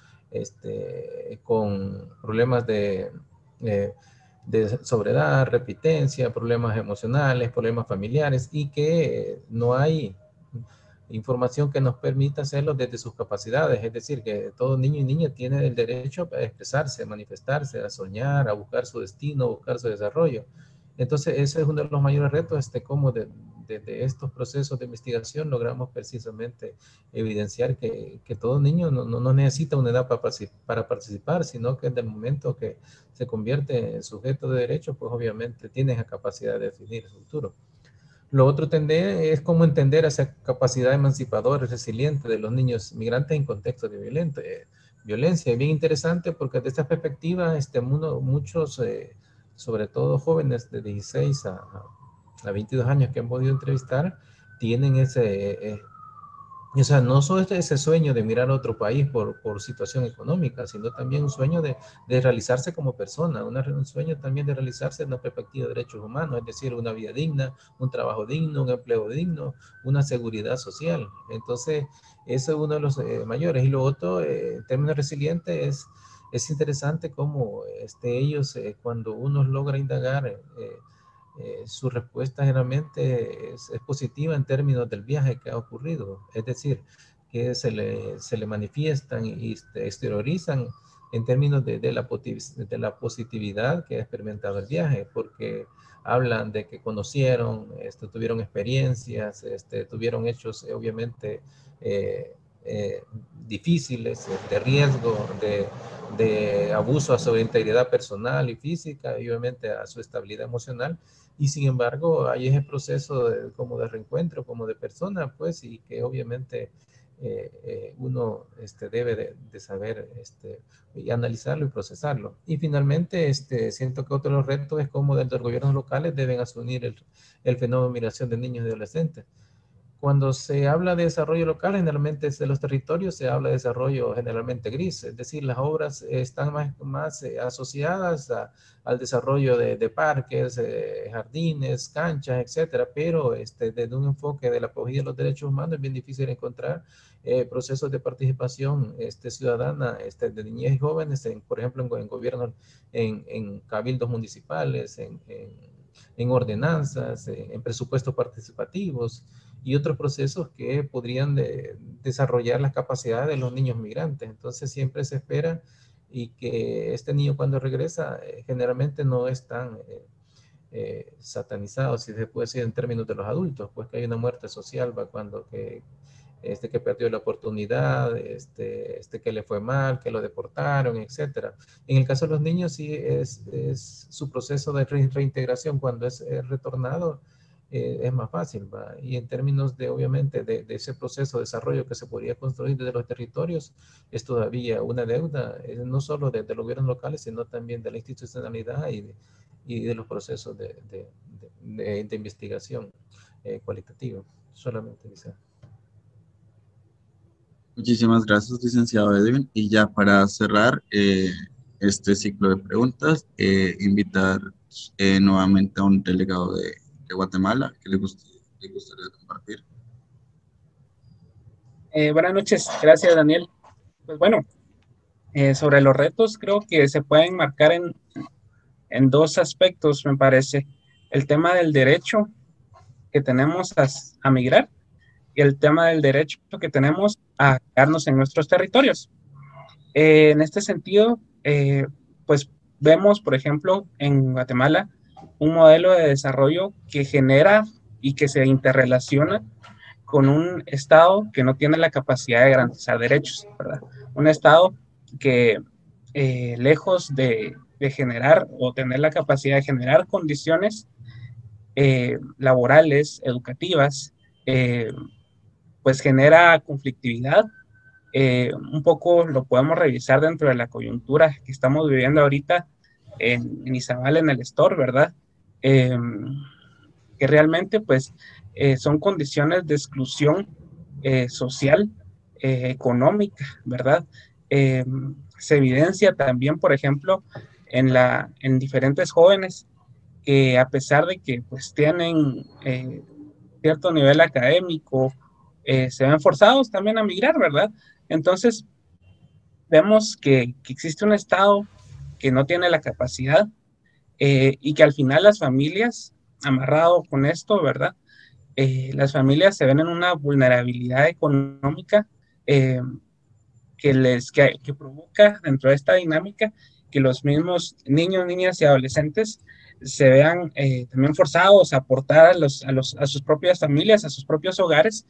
[SPEAKER 4] con problemas de sobriedad, repitencia, problemas emocionales, problemas familiares, y que no hay información que nos permita hacerlo desde sus capacidades. Es decir, que todo niño y niña tiene el derecho a expresarse, a manifestarse, a soñar, a buscar su destino, a buscar su desarrollo. Entonces, ese es uno de los mayores retos, cómo de estos procesos de investigación logramos precisamente evidenciar que todo niño no necesita una edad para participar, sino que desde el momento que se convierte en sujeto de derecho, pues obviamente tiene esa capacidad de definir su futuro. Lo otro es cómo entender esa capacidad emancipadora y resiliente de los niños migrantes en contextos de violencia. Es bien interesante porque desde esta perspectiva, muchos, sobre todo jóvenes de 16 a 22 años que han podido entrevistar, tienen o sea, no solo ese sueño de mirar a otro país por situación económica, sino también un sueño de realizarse como persona, un sueño también de realizarse en una perspectiva de derechos humanos, es decir, una vida digna, un trabajo digno, un empleo digno, una seguridad social. Entonces, eso es uno de los mayores. Y lo otro, en términos resilientes, es interesante cómo ellos, cuando uno logra indagar, su respuesta generalmente es positiva en términos del viaje que ha ocurrido, es decir, que se le manifiestan y exteriorizan en términos de la positividad que ha experimentado el viaje, porque hablan de que conocieron, tuvieron experiencias, tuvieron hechos obviamente difíciles, de riesgo, de abuso a su integridad personal y física, y obviamente a su estabilidad emocional. Y sin embargo, hay ese proceso como de reencuentro, como de persona, pues, y que obviamente uno debe de saber y analizarlo y procesarlo. Y finalmente, siento que otro de los retos es cómo desde los gobiernos locales deben asumir el fenómeno de migración de niños y adolescentes. Cuando se habla de desarrollo local, generalmente de los territorios se habla de desarrollo generalmente gris, es decir, las obras están más asociadas al desarrollo de parques, jardines, canchas, etcétera, pero desde un enfoque de la acogida de los derechos humanos es bien difícil encontrar procesos de participación ciudadana de niñez y jóvenes, por ejemplo, en gobiernos, en cabildos municipales, en ordenanzas, en presupuestos participativos y otros procesos que podrían desarrollar las capacidades de los niños migrantes. Entonces siempre se espera y que este niño cuando regresa generalmente no es tan satanizado, si se puede decir en términos de los adultos, pues que hay una muerte social, va cuando que perdió la oportunidad, que le fue mal, que lo deportaron, etcétera. En el caso de los niños sí es su proceso de reintegración cuando es retornado, es más fácil, ¿va? Y en términos de, obviamente, de ese proceso de desarrollo que se podría construir desde los territorios, es todavía una deuda, no solo de los gobiernos locales, sino también de la institucionalidad y de los procesos de investigación cualitativa. Solamente, quizá.
[SPEAKER 1] Muchísimas gracias, licenciado Edwin. Y ya para cerrar este ciclo de preguntas, invitar nuevamente a un delegado de Guatemala que le gustaría compartir.
[SPEAKER 6] Buenas noches, gracias Daniel. Pues bueno, sobre los retos creo que se pueden marcar en dos aspectos, me parece. El tema del derecho que tenemos a migrar y el tema del derecho que tenemos a quedarnos en nuestros territorios. En este sentido, pues vemos, por ejemplo, en Guatemala, un modelo de desarrollo que genera y que se interrelaciona con un Estado que no tiene la capacidad de garantizar derechos, ¿verdad? Un Estado que, lejos de generar o tener la capacidad de generar condiciones laborales, educativas, pues genera conflictividad. Un poco lo podemos revisar dentro de la coyuntura que estamos viviendo ahorita en Izabal, en el Store, ¿verdad? Que realmente pues son condiciones de exclusión social, económica, ¿verdad? Se evidencia también, por ejemplo, en diferentes jóvenes que a pesar de que pues tienen cierto nivel académico, se ven forzados también a migrar, ¿verdad? Entonces, vemos que existe un Estado que no tiene la capacidad y que al final las familias, amarrado con esto, ¿verdad? Las familias se ven en una vulnerabilidad económica que provoca dentro de esta dinámica que los mismos niños, niñas y adolescentes se vean también forzados a aportar a sus propias familias, a sus propios hogares.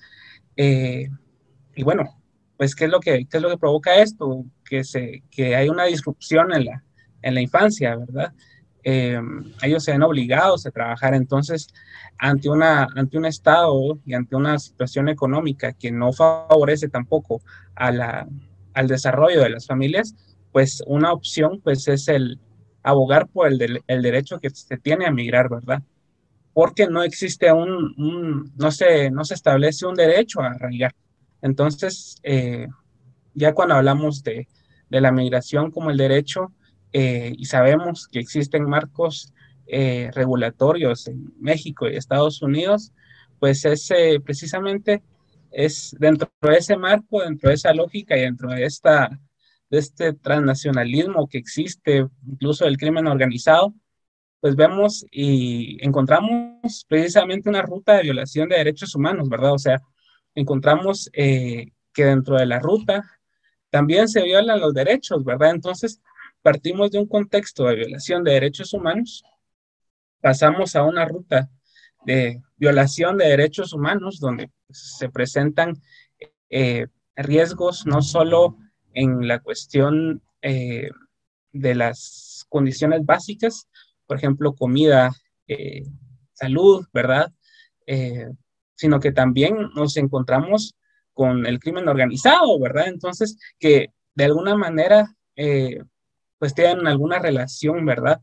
[SPEAKER 6] Y bueno, pues ¿qué es lo que provoca esto? Que hay una disrupción en la infancia, ¿verdad? Ellos se ven obligados a trabajar. Entonces, ante un Estado y ante una situación económica que no favorece tampoco al desarrollo de las familias, pues una opción pues es el abogar por el derecho que se tiene a migrar, ¿verdad? Porque no existe no se establece un derecho a arraigar. Entonces, ya cuando hablamos de la migración como el derecho, y sabemos que existen marcos regulatorios en México y Estados Unidos, pues precisamente es dentro de ese marco, dentro de esa lógica y dentro de este transnacionalismo que existe, incluso del crimen organizado, pues vemos y encontramos precisamente una ruta de violación de derechos humanos, ¿verdad? O sea, encontramos que dentro de la ruta también se violan los derechos, ¿verdad? Entonces, partimos de un contexto de violación de derechos humanos, pasamos a una ruta de violación de derechos humanos donde se presentan riesgos no solo en la cuestión de las condiciones básicas, por ejemplo, comida, salud, ¿verdad? Sino que también nos encontramos con el crimen organizado, ¿verdad? Entonces, que de alguna manera, pues tienen alguna relación, ¿verdad?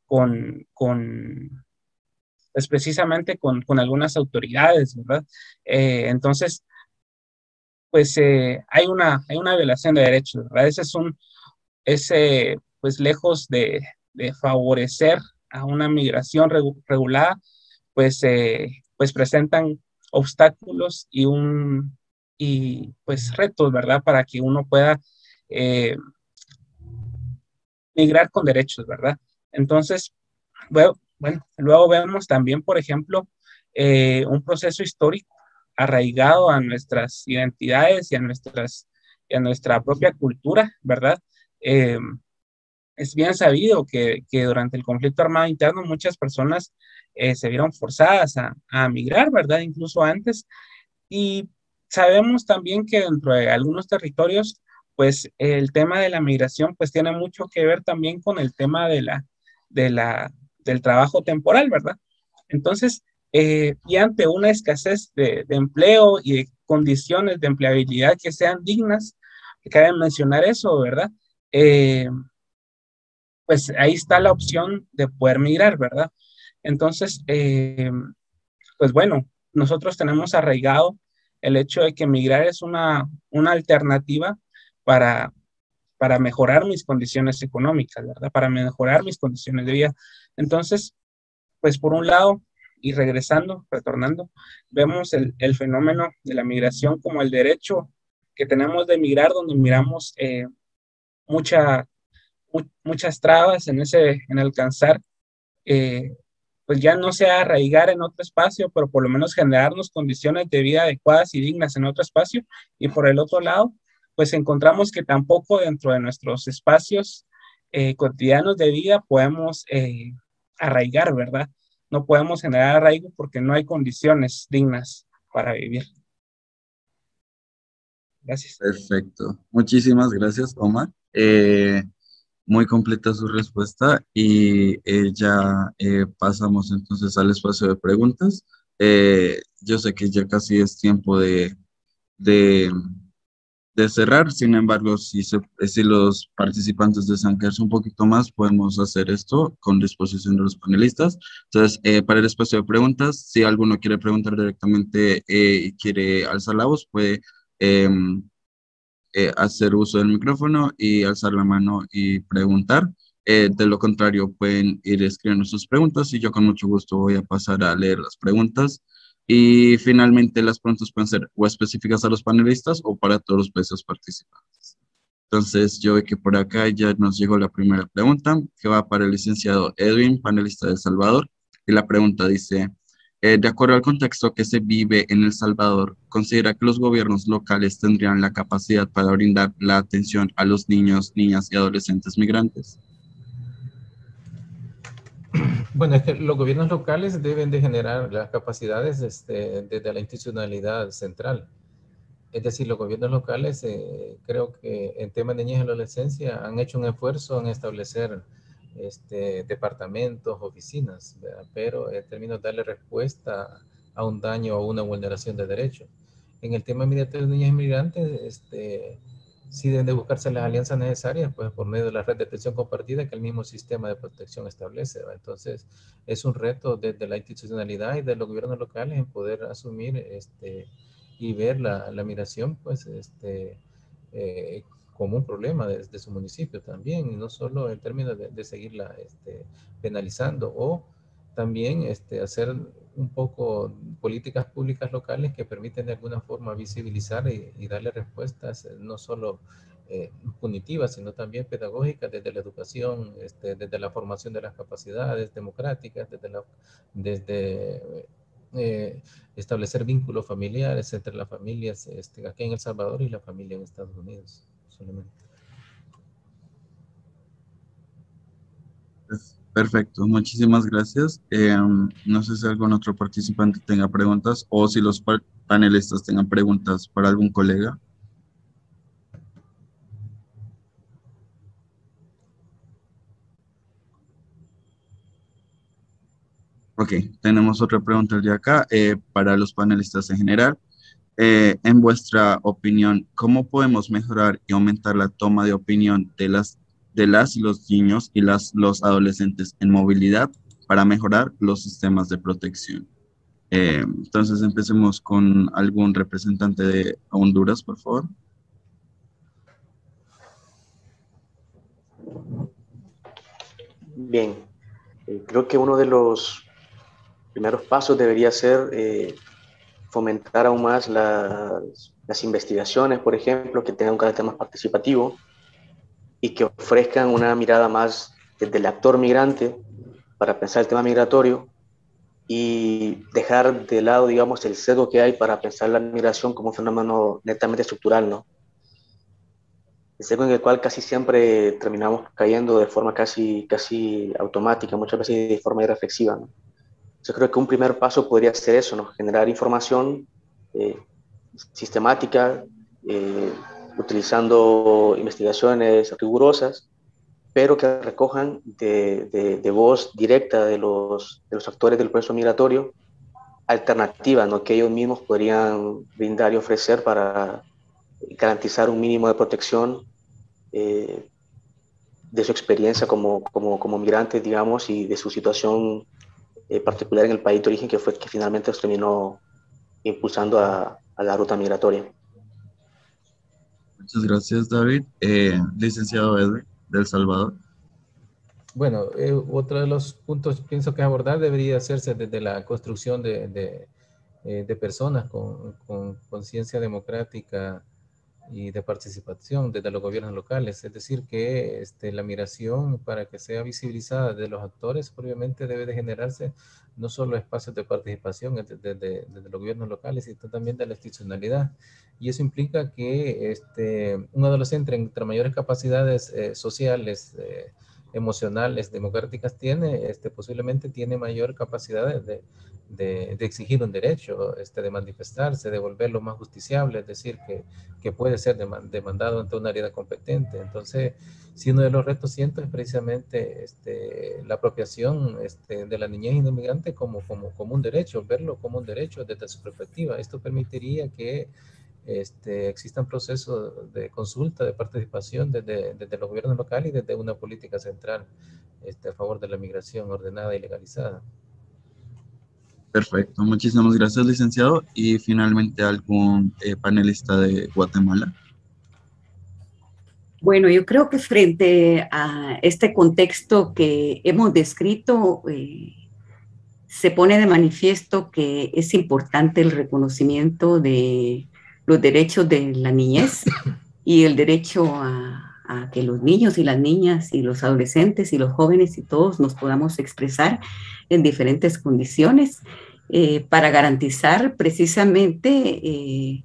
[SPEAKER 6] Pues precisamente con algunas autoridades, ¿verdad? Entonces, pues hay una violación de derechos, ¿verdad? Pues lejos de favorecer a una migración regulada, pues presentan obstáculos y pues retos, ¿verdad? Para que uno pueda migrar con derechos, ¿verdad? Entonces, bueno, luego vemos también, por ejemplo, un proceso histórico arraigado a nuestras identidades y a nuestra propia cultura, ¿verdad? Es bien sabido que durante el conflicto armado interno muchas personas se vieron forzadas a migrar, ¿verdad? Incluso antes. Y sabemos también que dentro de algunos territorios, pues el tema de la migración, pues tiene mucho que ver también con el tema del trabajo temporal, ¿verdad? Entonces, y ante una escasez de empleo y de condiciones de empleabilidad que sean dignas, cabe mencionar eso, ¿verdad? Pues ahí está la opción de poder migrar, ¿verdad? Entonces, pues bueno, nosotros tenemos arraigado el hecho de que migrar es una alternativa para mejorar mis condiciones económicas, ¿verdad? Para mejorar mis condiciones de vida. Entonces, pues por un lado, y retornando, vemos el fenómeno de la migración como el derecho que tenemos de migrar, donde miramos muchas trabas en alcanzar, pues ya no sea arraigar en otro espacio, pero por lo menos generarnos condiciones de vida adecuadas y dignas en otro espacio. Y por el otro lado, pues encontramos que tampoco dentro de nuestros espacios cotidianos de vida podemos arraigar, ¿verdad? No podemos generar arraigo porque no hay condiciones dignas para vivir. Gracias.
[SPEAKER 1] Perfecto. Muchísimas gracias, Omar. Muy completa su respuesta y ya pasamos entonces al espacio de preguntas. Yo sé que ya casi es tiempo de cerrar, sin embargo, si los participantes desean quedarse un poquito más, podemos hacer esto con disposición de los panelistas. Entonces, para el espacio de preguntas, si alguno quiere preguntar directamente y quiere alzar la voz, puede hacer uso del micrófono y alzar la mano y preguntar. De lo contrario, pueden ir escribiendo sus preguntas y yo con mucho gusto voy a pasar a leer las preguntas. Y finalmente las preguntas pueden ser o específicas a los panelistas o para todos los países participantes. Entonces, yo veo que por acá ya nos llegó la primera pregunta, que va para el licenciado Edwin, panelista de El Salvador. Y la pregunta dice, de acuerdo al contexto que se vive en El Salvador, ¿considera que los gobiernos locales tendrían la capacidad para brindar la atención a los niños, niñas y adolescentes migrantes?
[SPEAKER 4] Bueno, es que los gobiernos locales deben de generar las capacidades desde la institucionalidad central. Es decir, los gobiernos locales, creo que en temas de niñez y adolescencia han hecho un esfuerzo en establecer departamentos, oficinas, ¿verdad? Pero en términos de darle respuesta a un daño o una vulneración de derechos. En el tema migratorio de niños inmigrantes, sí deben de buscarse las alianzas necesarias, pues por medio de la red de atención compartida que el mismo sistema de protección establece, ¿verdad? Entonces, es un reto desde la institucionalidad y de los gobiernos locales en poder asumir y ver la migración, pues, como un problema de su municipio también, y no solo en términos de seguirla penalizando, o también hacer un poco políticas públicas locales que permiten de alguna forma visibilizar y darle respuestas, no solo punitivas, sino también pedagógicas desde la educación, desde la formación de las capacidades democráticas, desde establecer vínculos familiares entre las familias aquí en El Salvador y la familia en Estados Unidos. Solamente.
[SPEAKER 1] Perfecto, muchísimas gracias. No sé si algún otro participante tenga preguntas o si los panelistas tengan preguntas para algún colega. Ok, tenemos otra pregunta de acá para los panelistas en general. En vuestra opinión, ¿cómo podemos mejorar y aumentar la toma de opinión de las y los niños y los adolescentes en movilidad para mejorar los sistemas de protección? Entonces, empecemos con algún representante de Honduras, por favor.
[SPEAKER 2] Bien, creo que uno de los primeros pasos debería ser fomentar aún más las investigaciones, por ejemplo, que tengan un carácter más participativo y que ofrezcan una mirada más desde el actor migrante para pensar el tema migratorio y dejar de lado, digamos, el sesgo que hay para pensar la migración como un fenómeno netamente estructural, ¿no? El sesgo en el cual casi siempre terminamos cayendo de forma casi automática, muchas veces de forma irreflexiva, ¿no? Yo creo que un primer paso podría ser eso, ¿no? Generar información sistemática, utilizando investigaciones rigurosas, pero que recojan de voz directa de los actores del proceso migratorio alternativas, ¿no? Que ellos mismos podrían brindar y ofrecer para garantizar un mínimo de protección de su experiencia como migrantes, digamos, y de su situación particular en el país de origen, que fue que finalmente los terminó impulsando a la ruta migratoria.
[SPEAKER 1] Muchas gracias, David. Licenciado Edwin, de El Salvador.
[SPEAKER 4] Bueno, otro de los puntos pienso que abordar debería hacerse desde la construcción de personas con conciencia democrática y de participación desde los gobiernos locales. Es decir, que la migración, para que sea visibilizada de los actores, obviamente debe de generarse no solo espacios de participación desde los gobiernos locales, sino también de la institucionalidad. Y eso implica que un adolescente entre mayores capacidades sociales, emocionales, democráticas tiene, posiblemente tiene mayor capacidad de exigir un derecho, de manifestarse, de volverlo más justiciable, es decir, que puede ser demandado ante una área competente. Entonces, si uno de los retos siento es precisamente la apropiación de la niñez inmigrante como un derecho, verlo como un derecho desde su perspectiva. Esto permitiría que existan procesos de consulta, de participación desde los gobiernos locales y desde una política central a favor de la migración ordenada y legalizada.
[SPEAKER 1] Perfecto, muchísimas gracias, licenciado. Y finalmente, ¿algún panelista de Guatemala?
[SPEAKER 5] Bueno, yo creo que frente a este contexto que hemos descrito, se pone de manifiesto que es importante el reconocimiento de los derechos de la niñez y el derecho a que los niños y las niñas y los adolescentes y los jóvenes y todos nos podamos expresar en diferentes condiciones para garantizar precisamente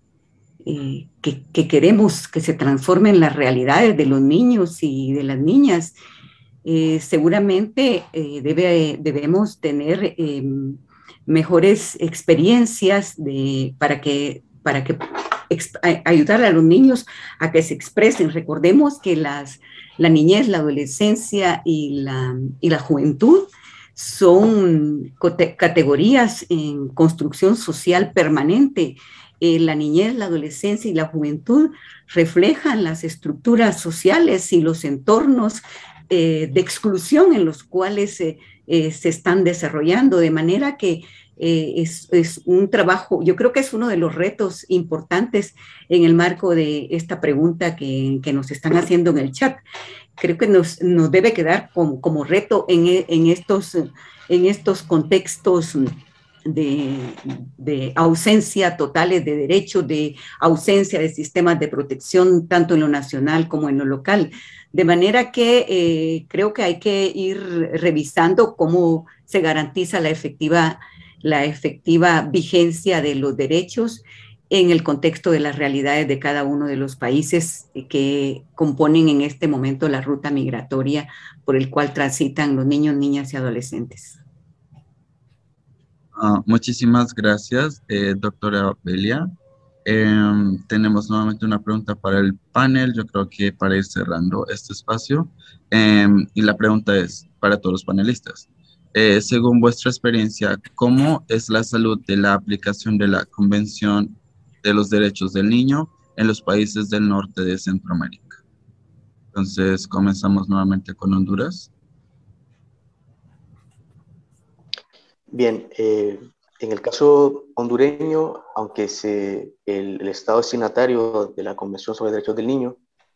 [SPEAKER 5] que queremos que se transformen las realidades de los niños y de las niñas seguramente debemos tener mejores experiencias para que ayudar a los niños a que se expresen. Recordemos que la niñez, la adolescencia y la juventud son categorías en construcción social permanente. La niñez, la adolescencia y la juventud reflejan las estructuras sociales y los entornos de exclusión en los cuales se están desarrollando, de manera que es un trabajo, yo creo que es uno de los retos importantes en el marco de esta pregunta que nos están haciendo en el chat. Creo que nos debe quedar como reto en estos contextos de ausencia totales de derechos, de ausencia de sistemas de protección, tanto en lo nacional como en lo local. De manera que creo que hay que ir revisando cómo se garantiza la efectiva vigencia de los derechos en el contexto de las realidades de cada uno de los países que componen en este momento la ruta migratoria por el cual transitan los niños, niñas y adolescentes.
[SPEAKER 1] Muchísimas gracias, doctora Belia. Tenemos nuevamente una pregunta para el panel, yo creo que para ir cerrando este espacio. Y la pregunta es para todos los panelistas. Según vuestra experiencia, ¿cómo es la salud de la aplicación de la Convención de los Derechos del Niño en los países del norte de Centroamérica? Entonces, comenzamos nuevamente con Honduras.
[SPEAKER 2] Bien, en el caso hondureño, aunque el Estado es signatario de la Convención sobre Derechos del Niño,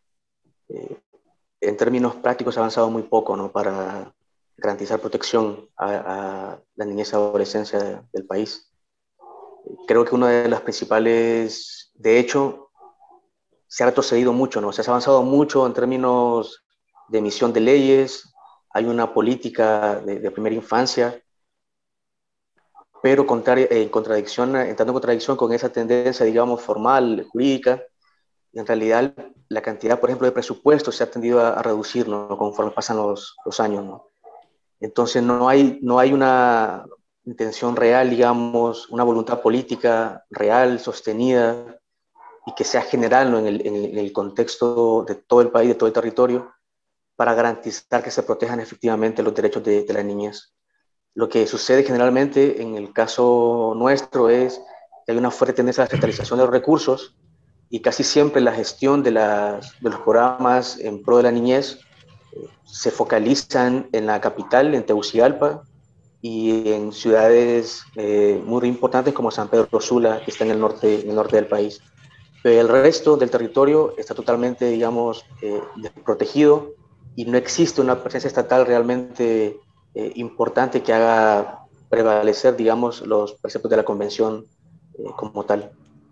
[SPEAKER 2] en términos prácticos ha avanzado muy poco, ¿no?, para garantizar protección a la niñez y adolescencia del país. Creo que una de las principales, de hecho, se ha retrocedido mucho, ¿no? O sea, se ha avanzado mucho en términos de emisión de leyes, hay una política de primera infancia, pero entrando en contradicción con esa tendencia, digamos, formal, jurídica, en realidad la cantidad, por ejemplo, de presupuesto se ha tendido a reducir, ¿no?, conforme pasan los años, ¿no? Entonces no hay una intención real, digamos, una voluntad política real, sostenida y que sea general, ¿no?, en el contexto de todo el país, de todo el territorio, para garantizar que se protejan efectivamente los derechos de las niñas. Lo que sucede generalmente en el caso nuestro es que hay una fuerte tendencia a la centralización de los recursos y casi siempre la gestión de los programas en pro de la niñez se focalizan en la capital, en Tegucigalpa, y en ciudades muy importantes como San Pedro Sula, que está en el norte del país. Pero el resto del territorio está totalmente, digamos, desprotegido y no existe una presencia estatal realmente importante que haga prevalecer, digamos, los preceptos de la Convención como tal.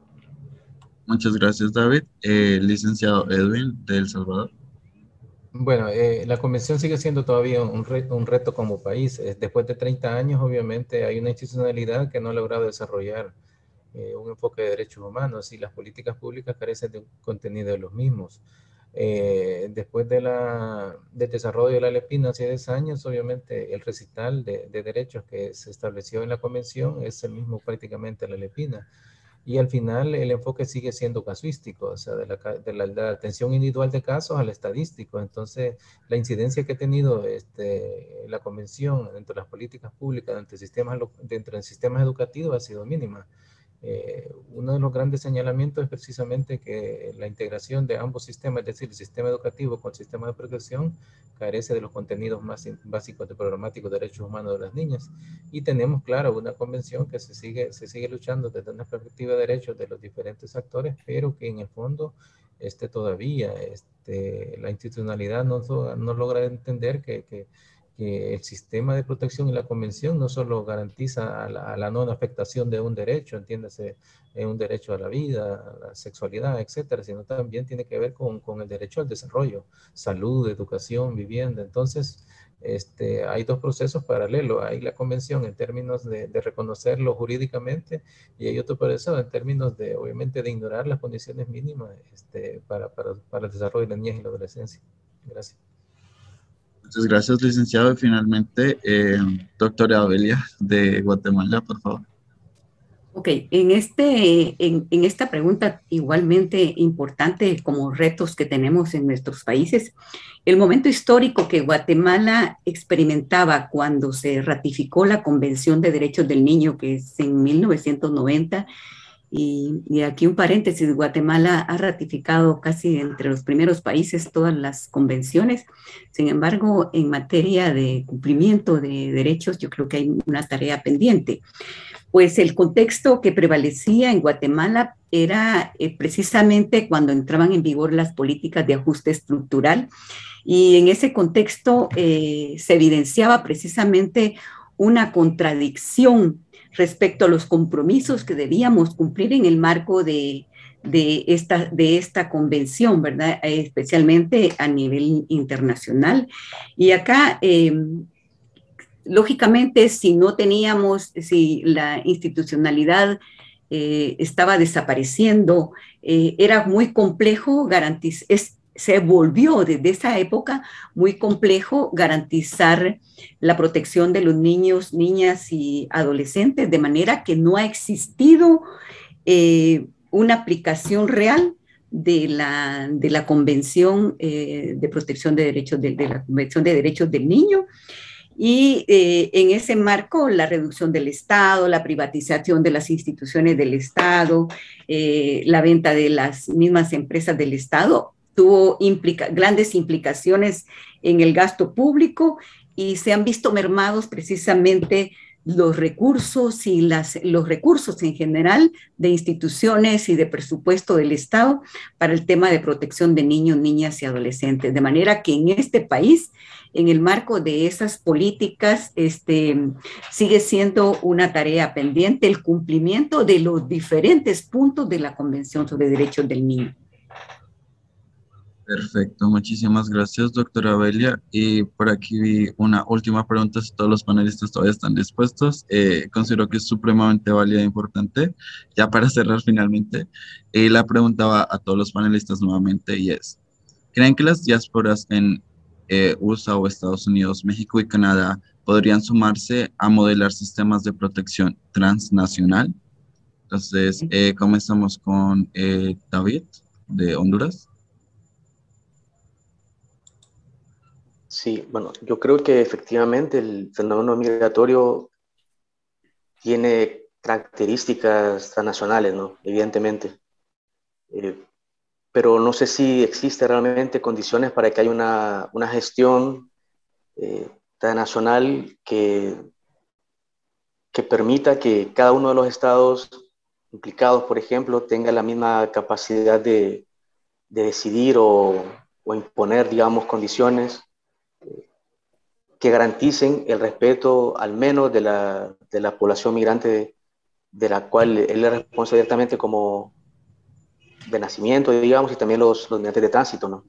[SPEAKER 1] Muchas gracias, David. Licenciado Edwin, de El Salvador.
[SPEAKER 4] Bueno, la convención sigue siendo todavía un reto como país. Después de 30 años, obviamente, hay una institucionalidad que no ha logrado desarrollar un enfoque de derechos humanos y las políticas públicas carecen de un contenido de los mismos. Después del desarrollo de la LEPINA hace 10 años, obviamente, el recital de derechos que se estableció en la convención es el mismo prácticamente la LEPINA. Y al final el enfoque sigue siendo casuístico, o sea, de la atención individual de casos al estadístico. Entonces, la incidencia que ha tenido la convención dentro de las políticas públicas, dentro del sistema educativo ha sido mínima. Uno de los grandes señalamientos es precisamente que la integración de ambos sistemas, es decir, el sistema educativo con el sistema de protección, carece de los contenidos más básicos de programáticos de derechos humanos de las niñas. Y tenemos, claro, una convención que se sigue luchando desde una perspectiva de derechos de los diferentes actores, pero que en el fondo todavía la institucionalidad no logra entender que el sistema de protección y la convención no solo garantiza a la no afectación de un derecho, entiéndase, un derecho a la vida, a la sexualidad, etcétera, sino también tiene que ver con el derecho al desarrollo, salud, educación, vivienda. Entonces, hay dos procesos paralelos. Hay la convención en términos de reconocerlo jurídicamente y hay otro proceso en términos de, obviamente, de ignorar las condiciones mínimas para el desarrollo de la niñez y la adolescencia. Gracias.
[SPEAKER 1] Muchas gracias, licenciado. Y finalmente, doctora Abelia de Guatemala, por favor.
[SPEAKER 5] Ok, en esta pregunta igualmente importante como retos que tenemos en nuestros países, el momento histórico que Guatemala experimentaba cuando se ratificó la Convención de Derechos del Niño, que es en 1990, y aquí un paréntesis, Guatemala ha ratificado casi entre los primeros países todas las convenciones. Sin embargo, en materia de cumplimiento de derechos, yo creo que hay una tarea pendiente. Pues el contexto que prevalecía en Guatemala era precisamente cuando entraban en vigor las políticas de ajuste estructural, y en ese contexto se evidenciaba precisamente una contradicción respecto a los compromisos que debíamos cumplir en el marco de esta convención, ¿verdad? Especialmente a nivel internacional. Y acá, lógicamente, si la institucionalidad estaba desapareciendo, era muy complejo se volvió desde esa época muy complejo garantizar la protección de los niños, niñas y adolescentes, de manera que no ha existido una aplicación real de la Convención de Protección de Derechos de la Convención de Derechos del Niño. Y en ese marco, la reducción del Estado, la privatización de las instituciones del Estado, la venta de las mismas empresas del Estado, tuvo grandes implicaciones en el gasto público, y se han visto mermados precisamente los recursos y los recursos en general de instituciones y de presupuesto del Estado para el tema de protección de niños, niñas y adolescentes. De manera que en este país, en el marco de esas políticas, sigue siendo una tarea pendiente el cumplimiento de los diferentes puntos de la Convención sobre Derechos del Niño.
[SPEAKER 1] Perfecto, muchísimas gracias, doctora Abelia. Y por aquí vi una última pregunta, si todos los panelistas todavía están dispuestos. Considero que es supremamente válida e importante. Ya para cerrar finalmente, la pregunta va a todos los panelistas nuevamente, y es, ¿creen que las diásporas en USA o Estados Unidos, México y Canadá podrían sumarse a modelar sistemas de protección transnacional? Entonces, comenzamos con David, de Honduras.
[SPEAKER 2] Sí, bueno, yo creo que efectivamente el fenómeno migratorio tiene características transnacionales, ¿no? Evidentemente. Pero no sé si existe realmente condiciones para que haya una gestión transnacional que permita que cada uno de los estados implicados, por ejemplo, tenga la misma capacidad de decidir o imponer, digamos, condiciones que garanticen el respeto al menos de la población migrante de la cual él es responsable directamente como de nacimiento, digamos, y también los migrantes de tránsito, ¿no?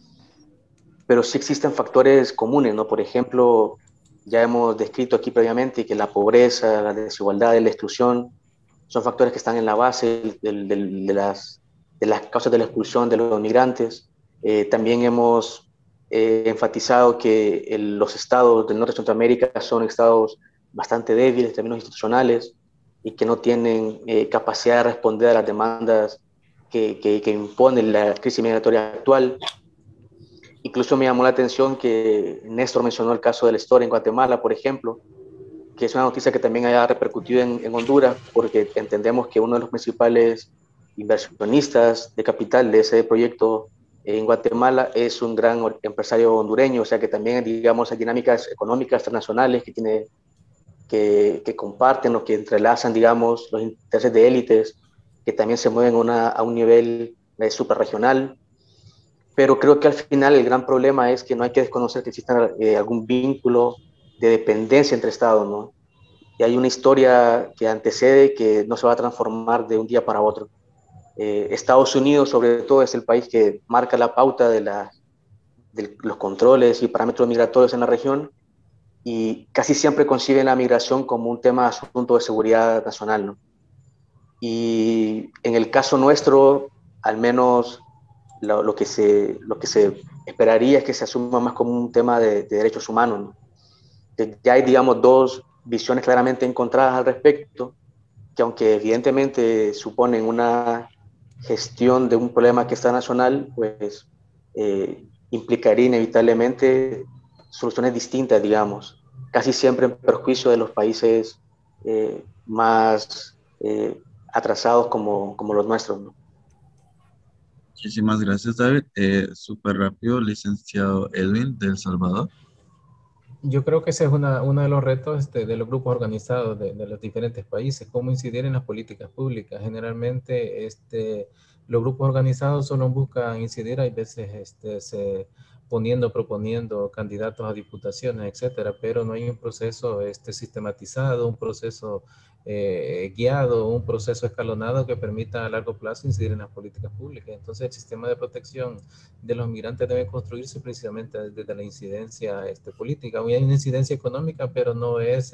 [SPEAKER 2] Pero sí existen factores comunes, ¿no? Por ejemplo, ya hemos descrito aquí previamente que la pobreza, la desigualdad y la exclusión son factores que están en la base de las causas de la expulsión de los migrantes. También hemos enfatizado que los estados del norte de Centroamérica son estados bastante débiles en términos institucionales y que no tienen capacidad de responder a las demandas que impone la crisis migratoria actual. Incluso me llamó la atención que Néstor mencionó el caso del Store en Guatemala, por ejemplo, que es una noticia que también haya repercutido en Honduras, porque entendemos que uno de los principales inversionistas de capital de ese proyecto en Guatemala es un gran empresario hondureño, o sea que también, digamos, hay dinámicas económicas transnacionales que comparten o que entrelazan, digamos, los intereses de élites que también se mueven a un nivel suprarregional. Pero creo que al final el gran problema es que no hay que desconocer que exista algún vínculo de dependencia entre estados, ¿no? Y hay una historia que antecede que no se va a transformar de un día para otro. Estados Unidos, sobre todo, es el país que marca la pauta de los controles y parámetros migratorios en la región, y casi siempre conciben la migración como un tema asunto de seguridad nacional, ¿no? Y en el caso nuestro, al menos lo que se esperaría que se asuma más como un tema de derechos humanos, ¿no? Que ya hay, digamos, dos visiones claramente encontradas al respecto, que aunque evidentemente suponen una gestión de un problema que está nacional, pues implicaría inevitablemente soluciones distintas, digamos, casi siempre en perjuicio de los países más atrasados como los nuestros, ¿no?
[SPEAKER 1] Muchísimas gracias, David. Súper rápido, licenciado Edwin de El Salvador.
[SPEAKER 4] Yo creo que ese es uno de los retos de los grupos organizados de los diferentes países, cómo incidir en las políticas públicas. Generalmente los grupos organizados solo buscan incidir, hay veces proponiendo candidatos a diputaciones, etcétera, pero no hay un proceso sistematizado, un proceso guiado, un proceso escalonado que permita a largo plazo incidir en las políticas públicas. Entonces el sistema de protección de los migrantes debe construirse precisamente desde la incidencia política. Hoy hay una incidencia económica, pero no es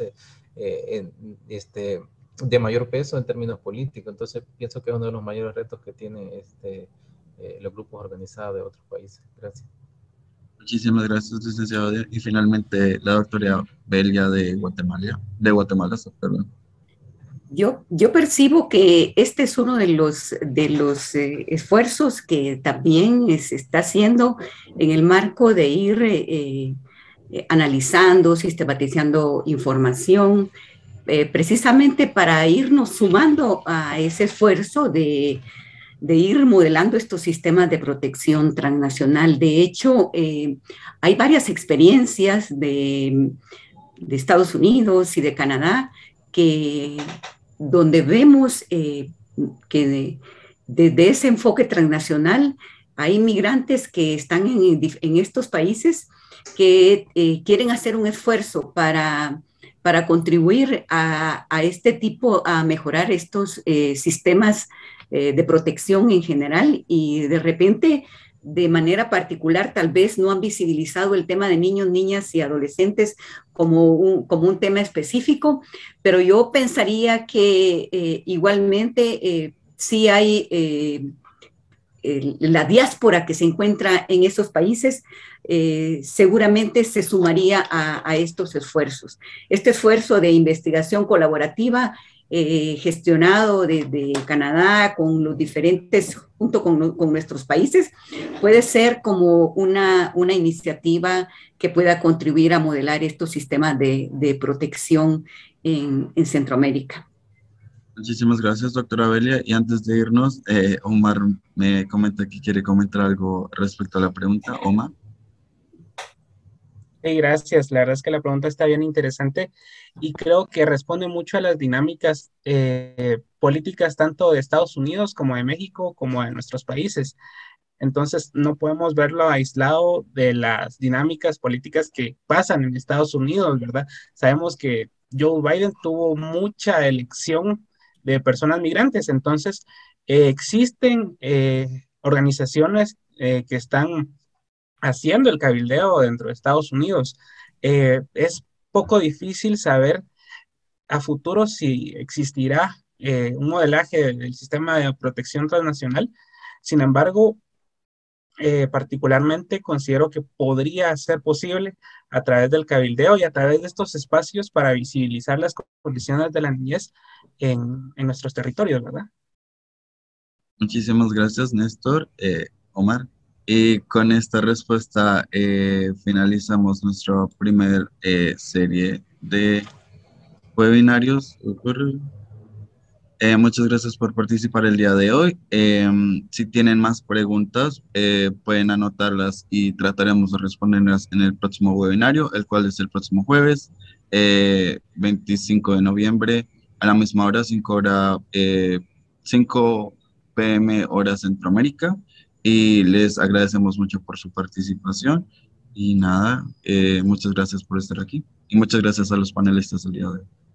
[SPEAKER 4] de mayor peso en términos políticos. Entonces pienso que es uno de los mayores retos que tienen los grupos organizados de otros países. Gracias.
[SPEAKER 1] Muchísimas gracias, licenciado. Y finalmente, la doctora Belia de Guatemala, perdón.
[SPEAKER 5] Yo percibo que este es uno de los esfuerzos que también se está haciendo en el marco de ir analizando, sistematizando información, precisamente para irnos sumando a ese esfuerzo de ir modelando estos sistemas de protección transnacional. De hecho, hay varias experiencias de Estados Unidos y de Canadá donde vemos que desde ese enfoque transnacional hay migrantes que están en estos países que quieren hacer un esfuerzo para contribuir a este tipo, a mejorar estos sistemas de protección en general, y de repente, de manera particular, tal vez no han visibilizado el tema de niños, niñas y adolescentes como un tema específico, pero yo pensaría que igualmente sí hay la diáspora que se encuentra en esos países, seguramente se sumaría a estos esfuerzos. Este esfuerzo de investigación colaborativa gestionado desde Canadá con los diferentes, junto con nuestros países, puede ser como una iniciativa que pueda contribuir a modelar estos sistemas de protección en Centroamérica.
[SPEAKER 1] Muchísimas gracias, doctora Belia. Y antes de irnos, Omar me comenta que quiere comentar algo respecto a la pregunta. Omar.
[SPEAKER 6] Gracias. La verdad es que la pregunta está bien interesante y creo que responde mucho a las dinámicas políticas tanto de Estados Unidos como de México como de nuestros países. Entonces, no podemos verlo aislado de las dinámicas políticas que pasan en Estados Unidos, ¿verdad? Sabemos que Joe Biden tuvo mucha elección de personas migrantes, entonces existen organizaciones que están haciendo el cabildeo dentro de Estados Unidos. Es poco difícil saber a futuro si existirá un modelaje del sistema de protección transnacional. Sin embargo, particularmente considero que podría ser posible a través del cabildeo y a través de estos espacios para visibilizar las condiciones de la niñez en nuestros territorios, ¿verdad?
[SPEAKER 1] Muchísimas gracias, Néstor. Omar. Y con esta respuesta finalizamos nuestra primer serie de webinarios. Muchas gracias por participar el día de hoy. Si tienen más preguntas, pueden anotarlas y trataremos de responderlas en el próximo webinario, el cual es el próximo jueves, 25 de noviembre, a la misma hora, 5 p.m. hora Centroamérica. Y les agradecemos mucho por su participación. Y nada, muchas gracias por estar aquí. Y muchas gracias a los panelistas del día de hoy.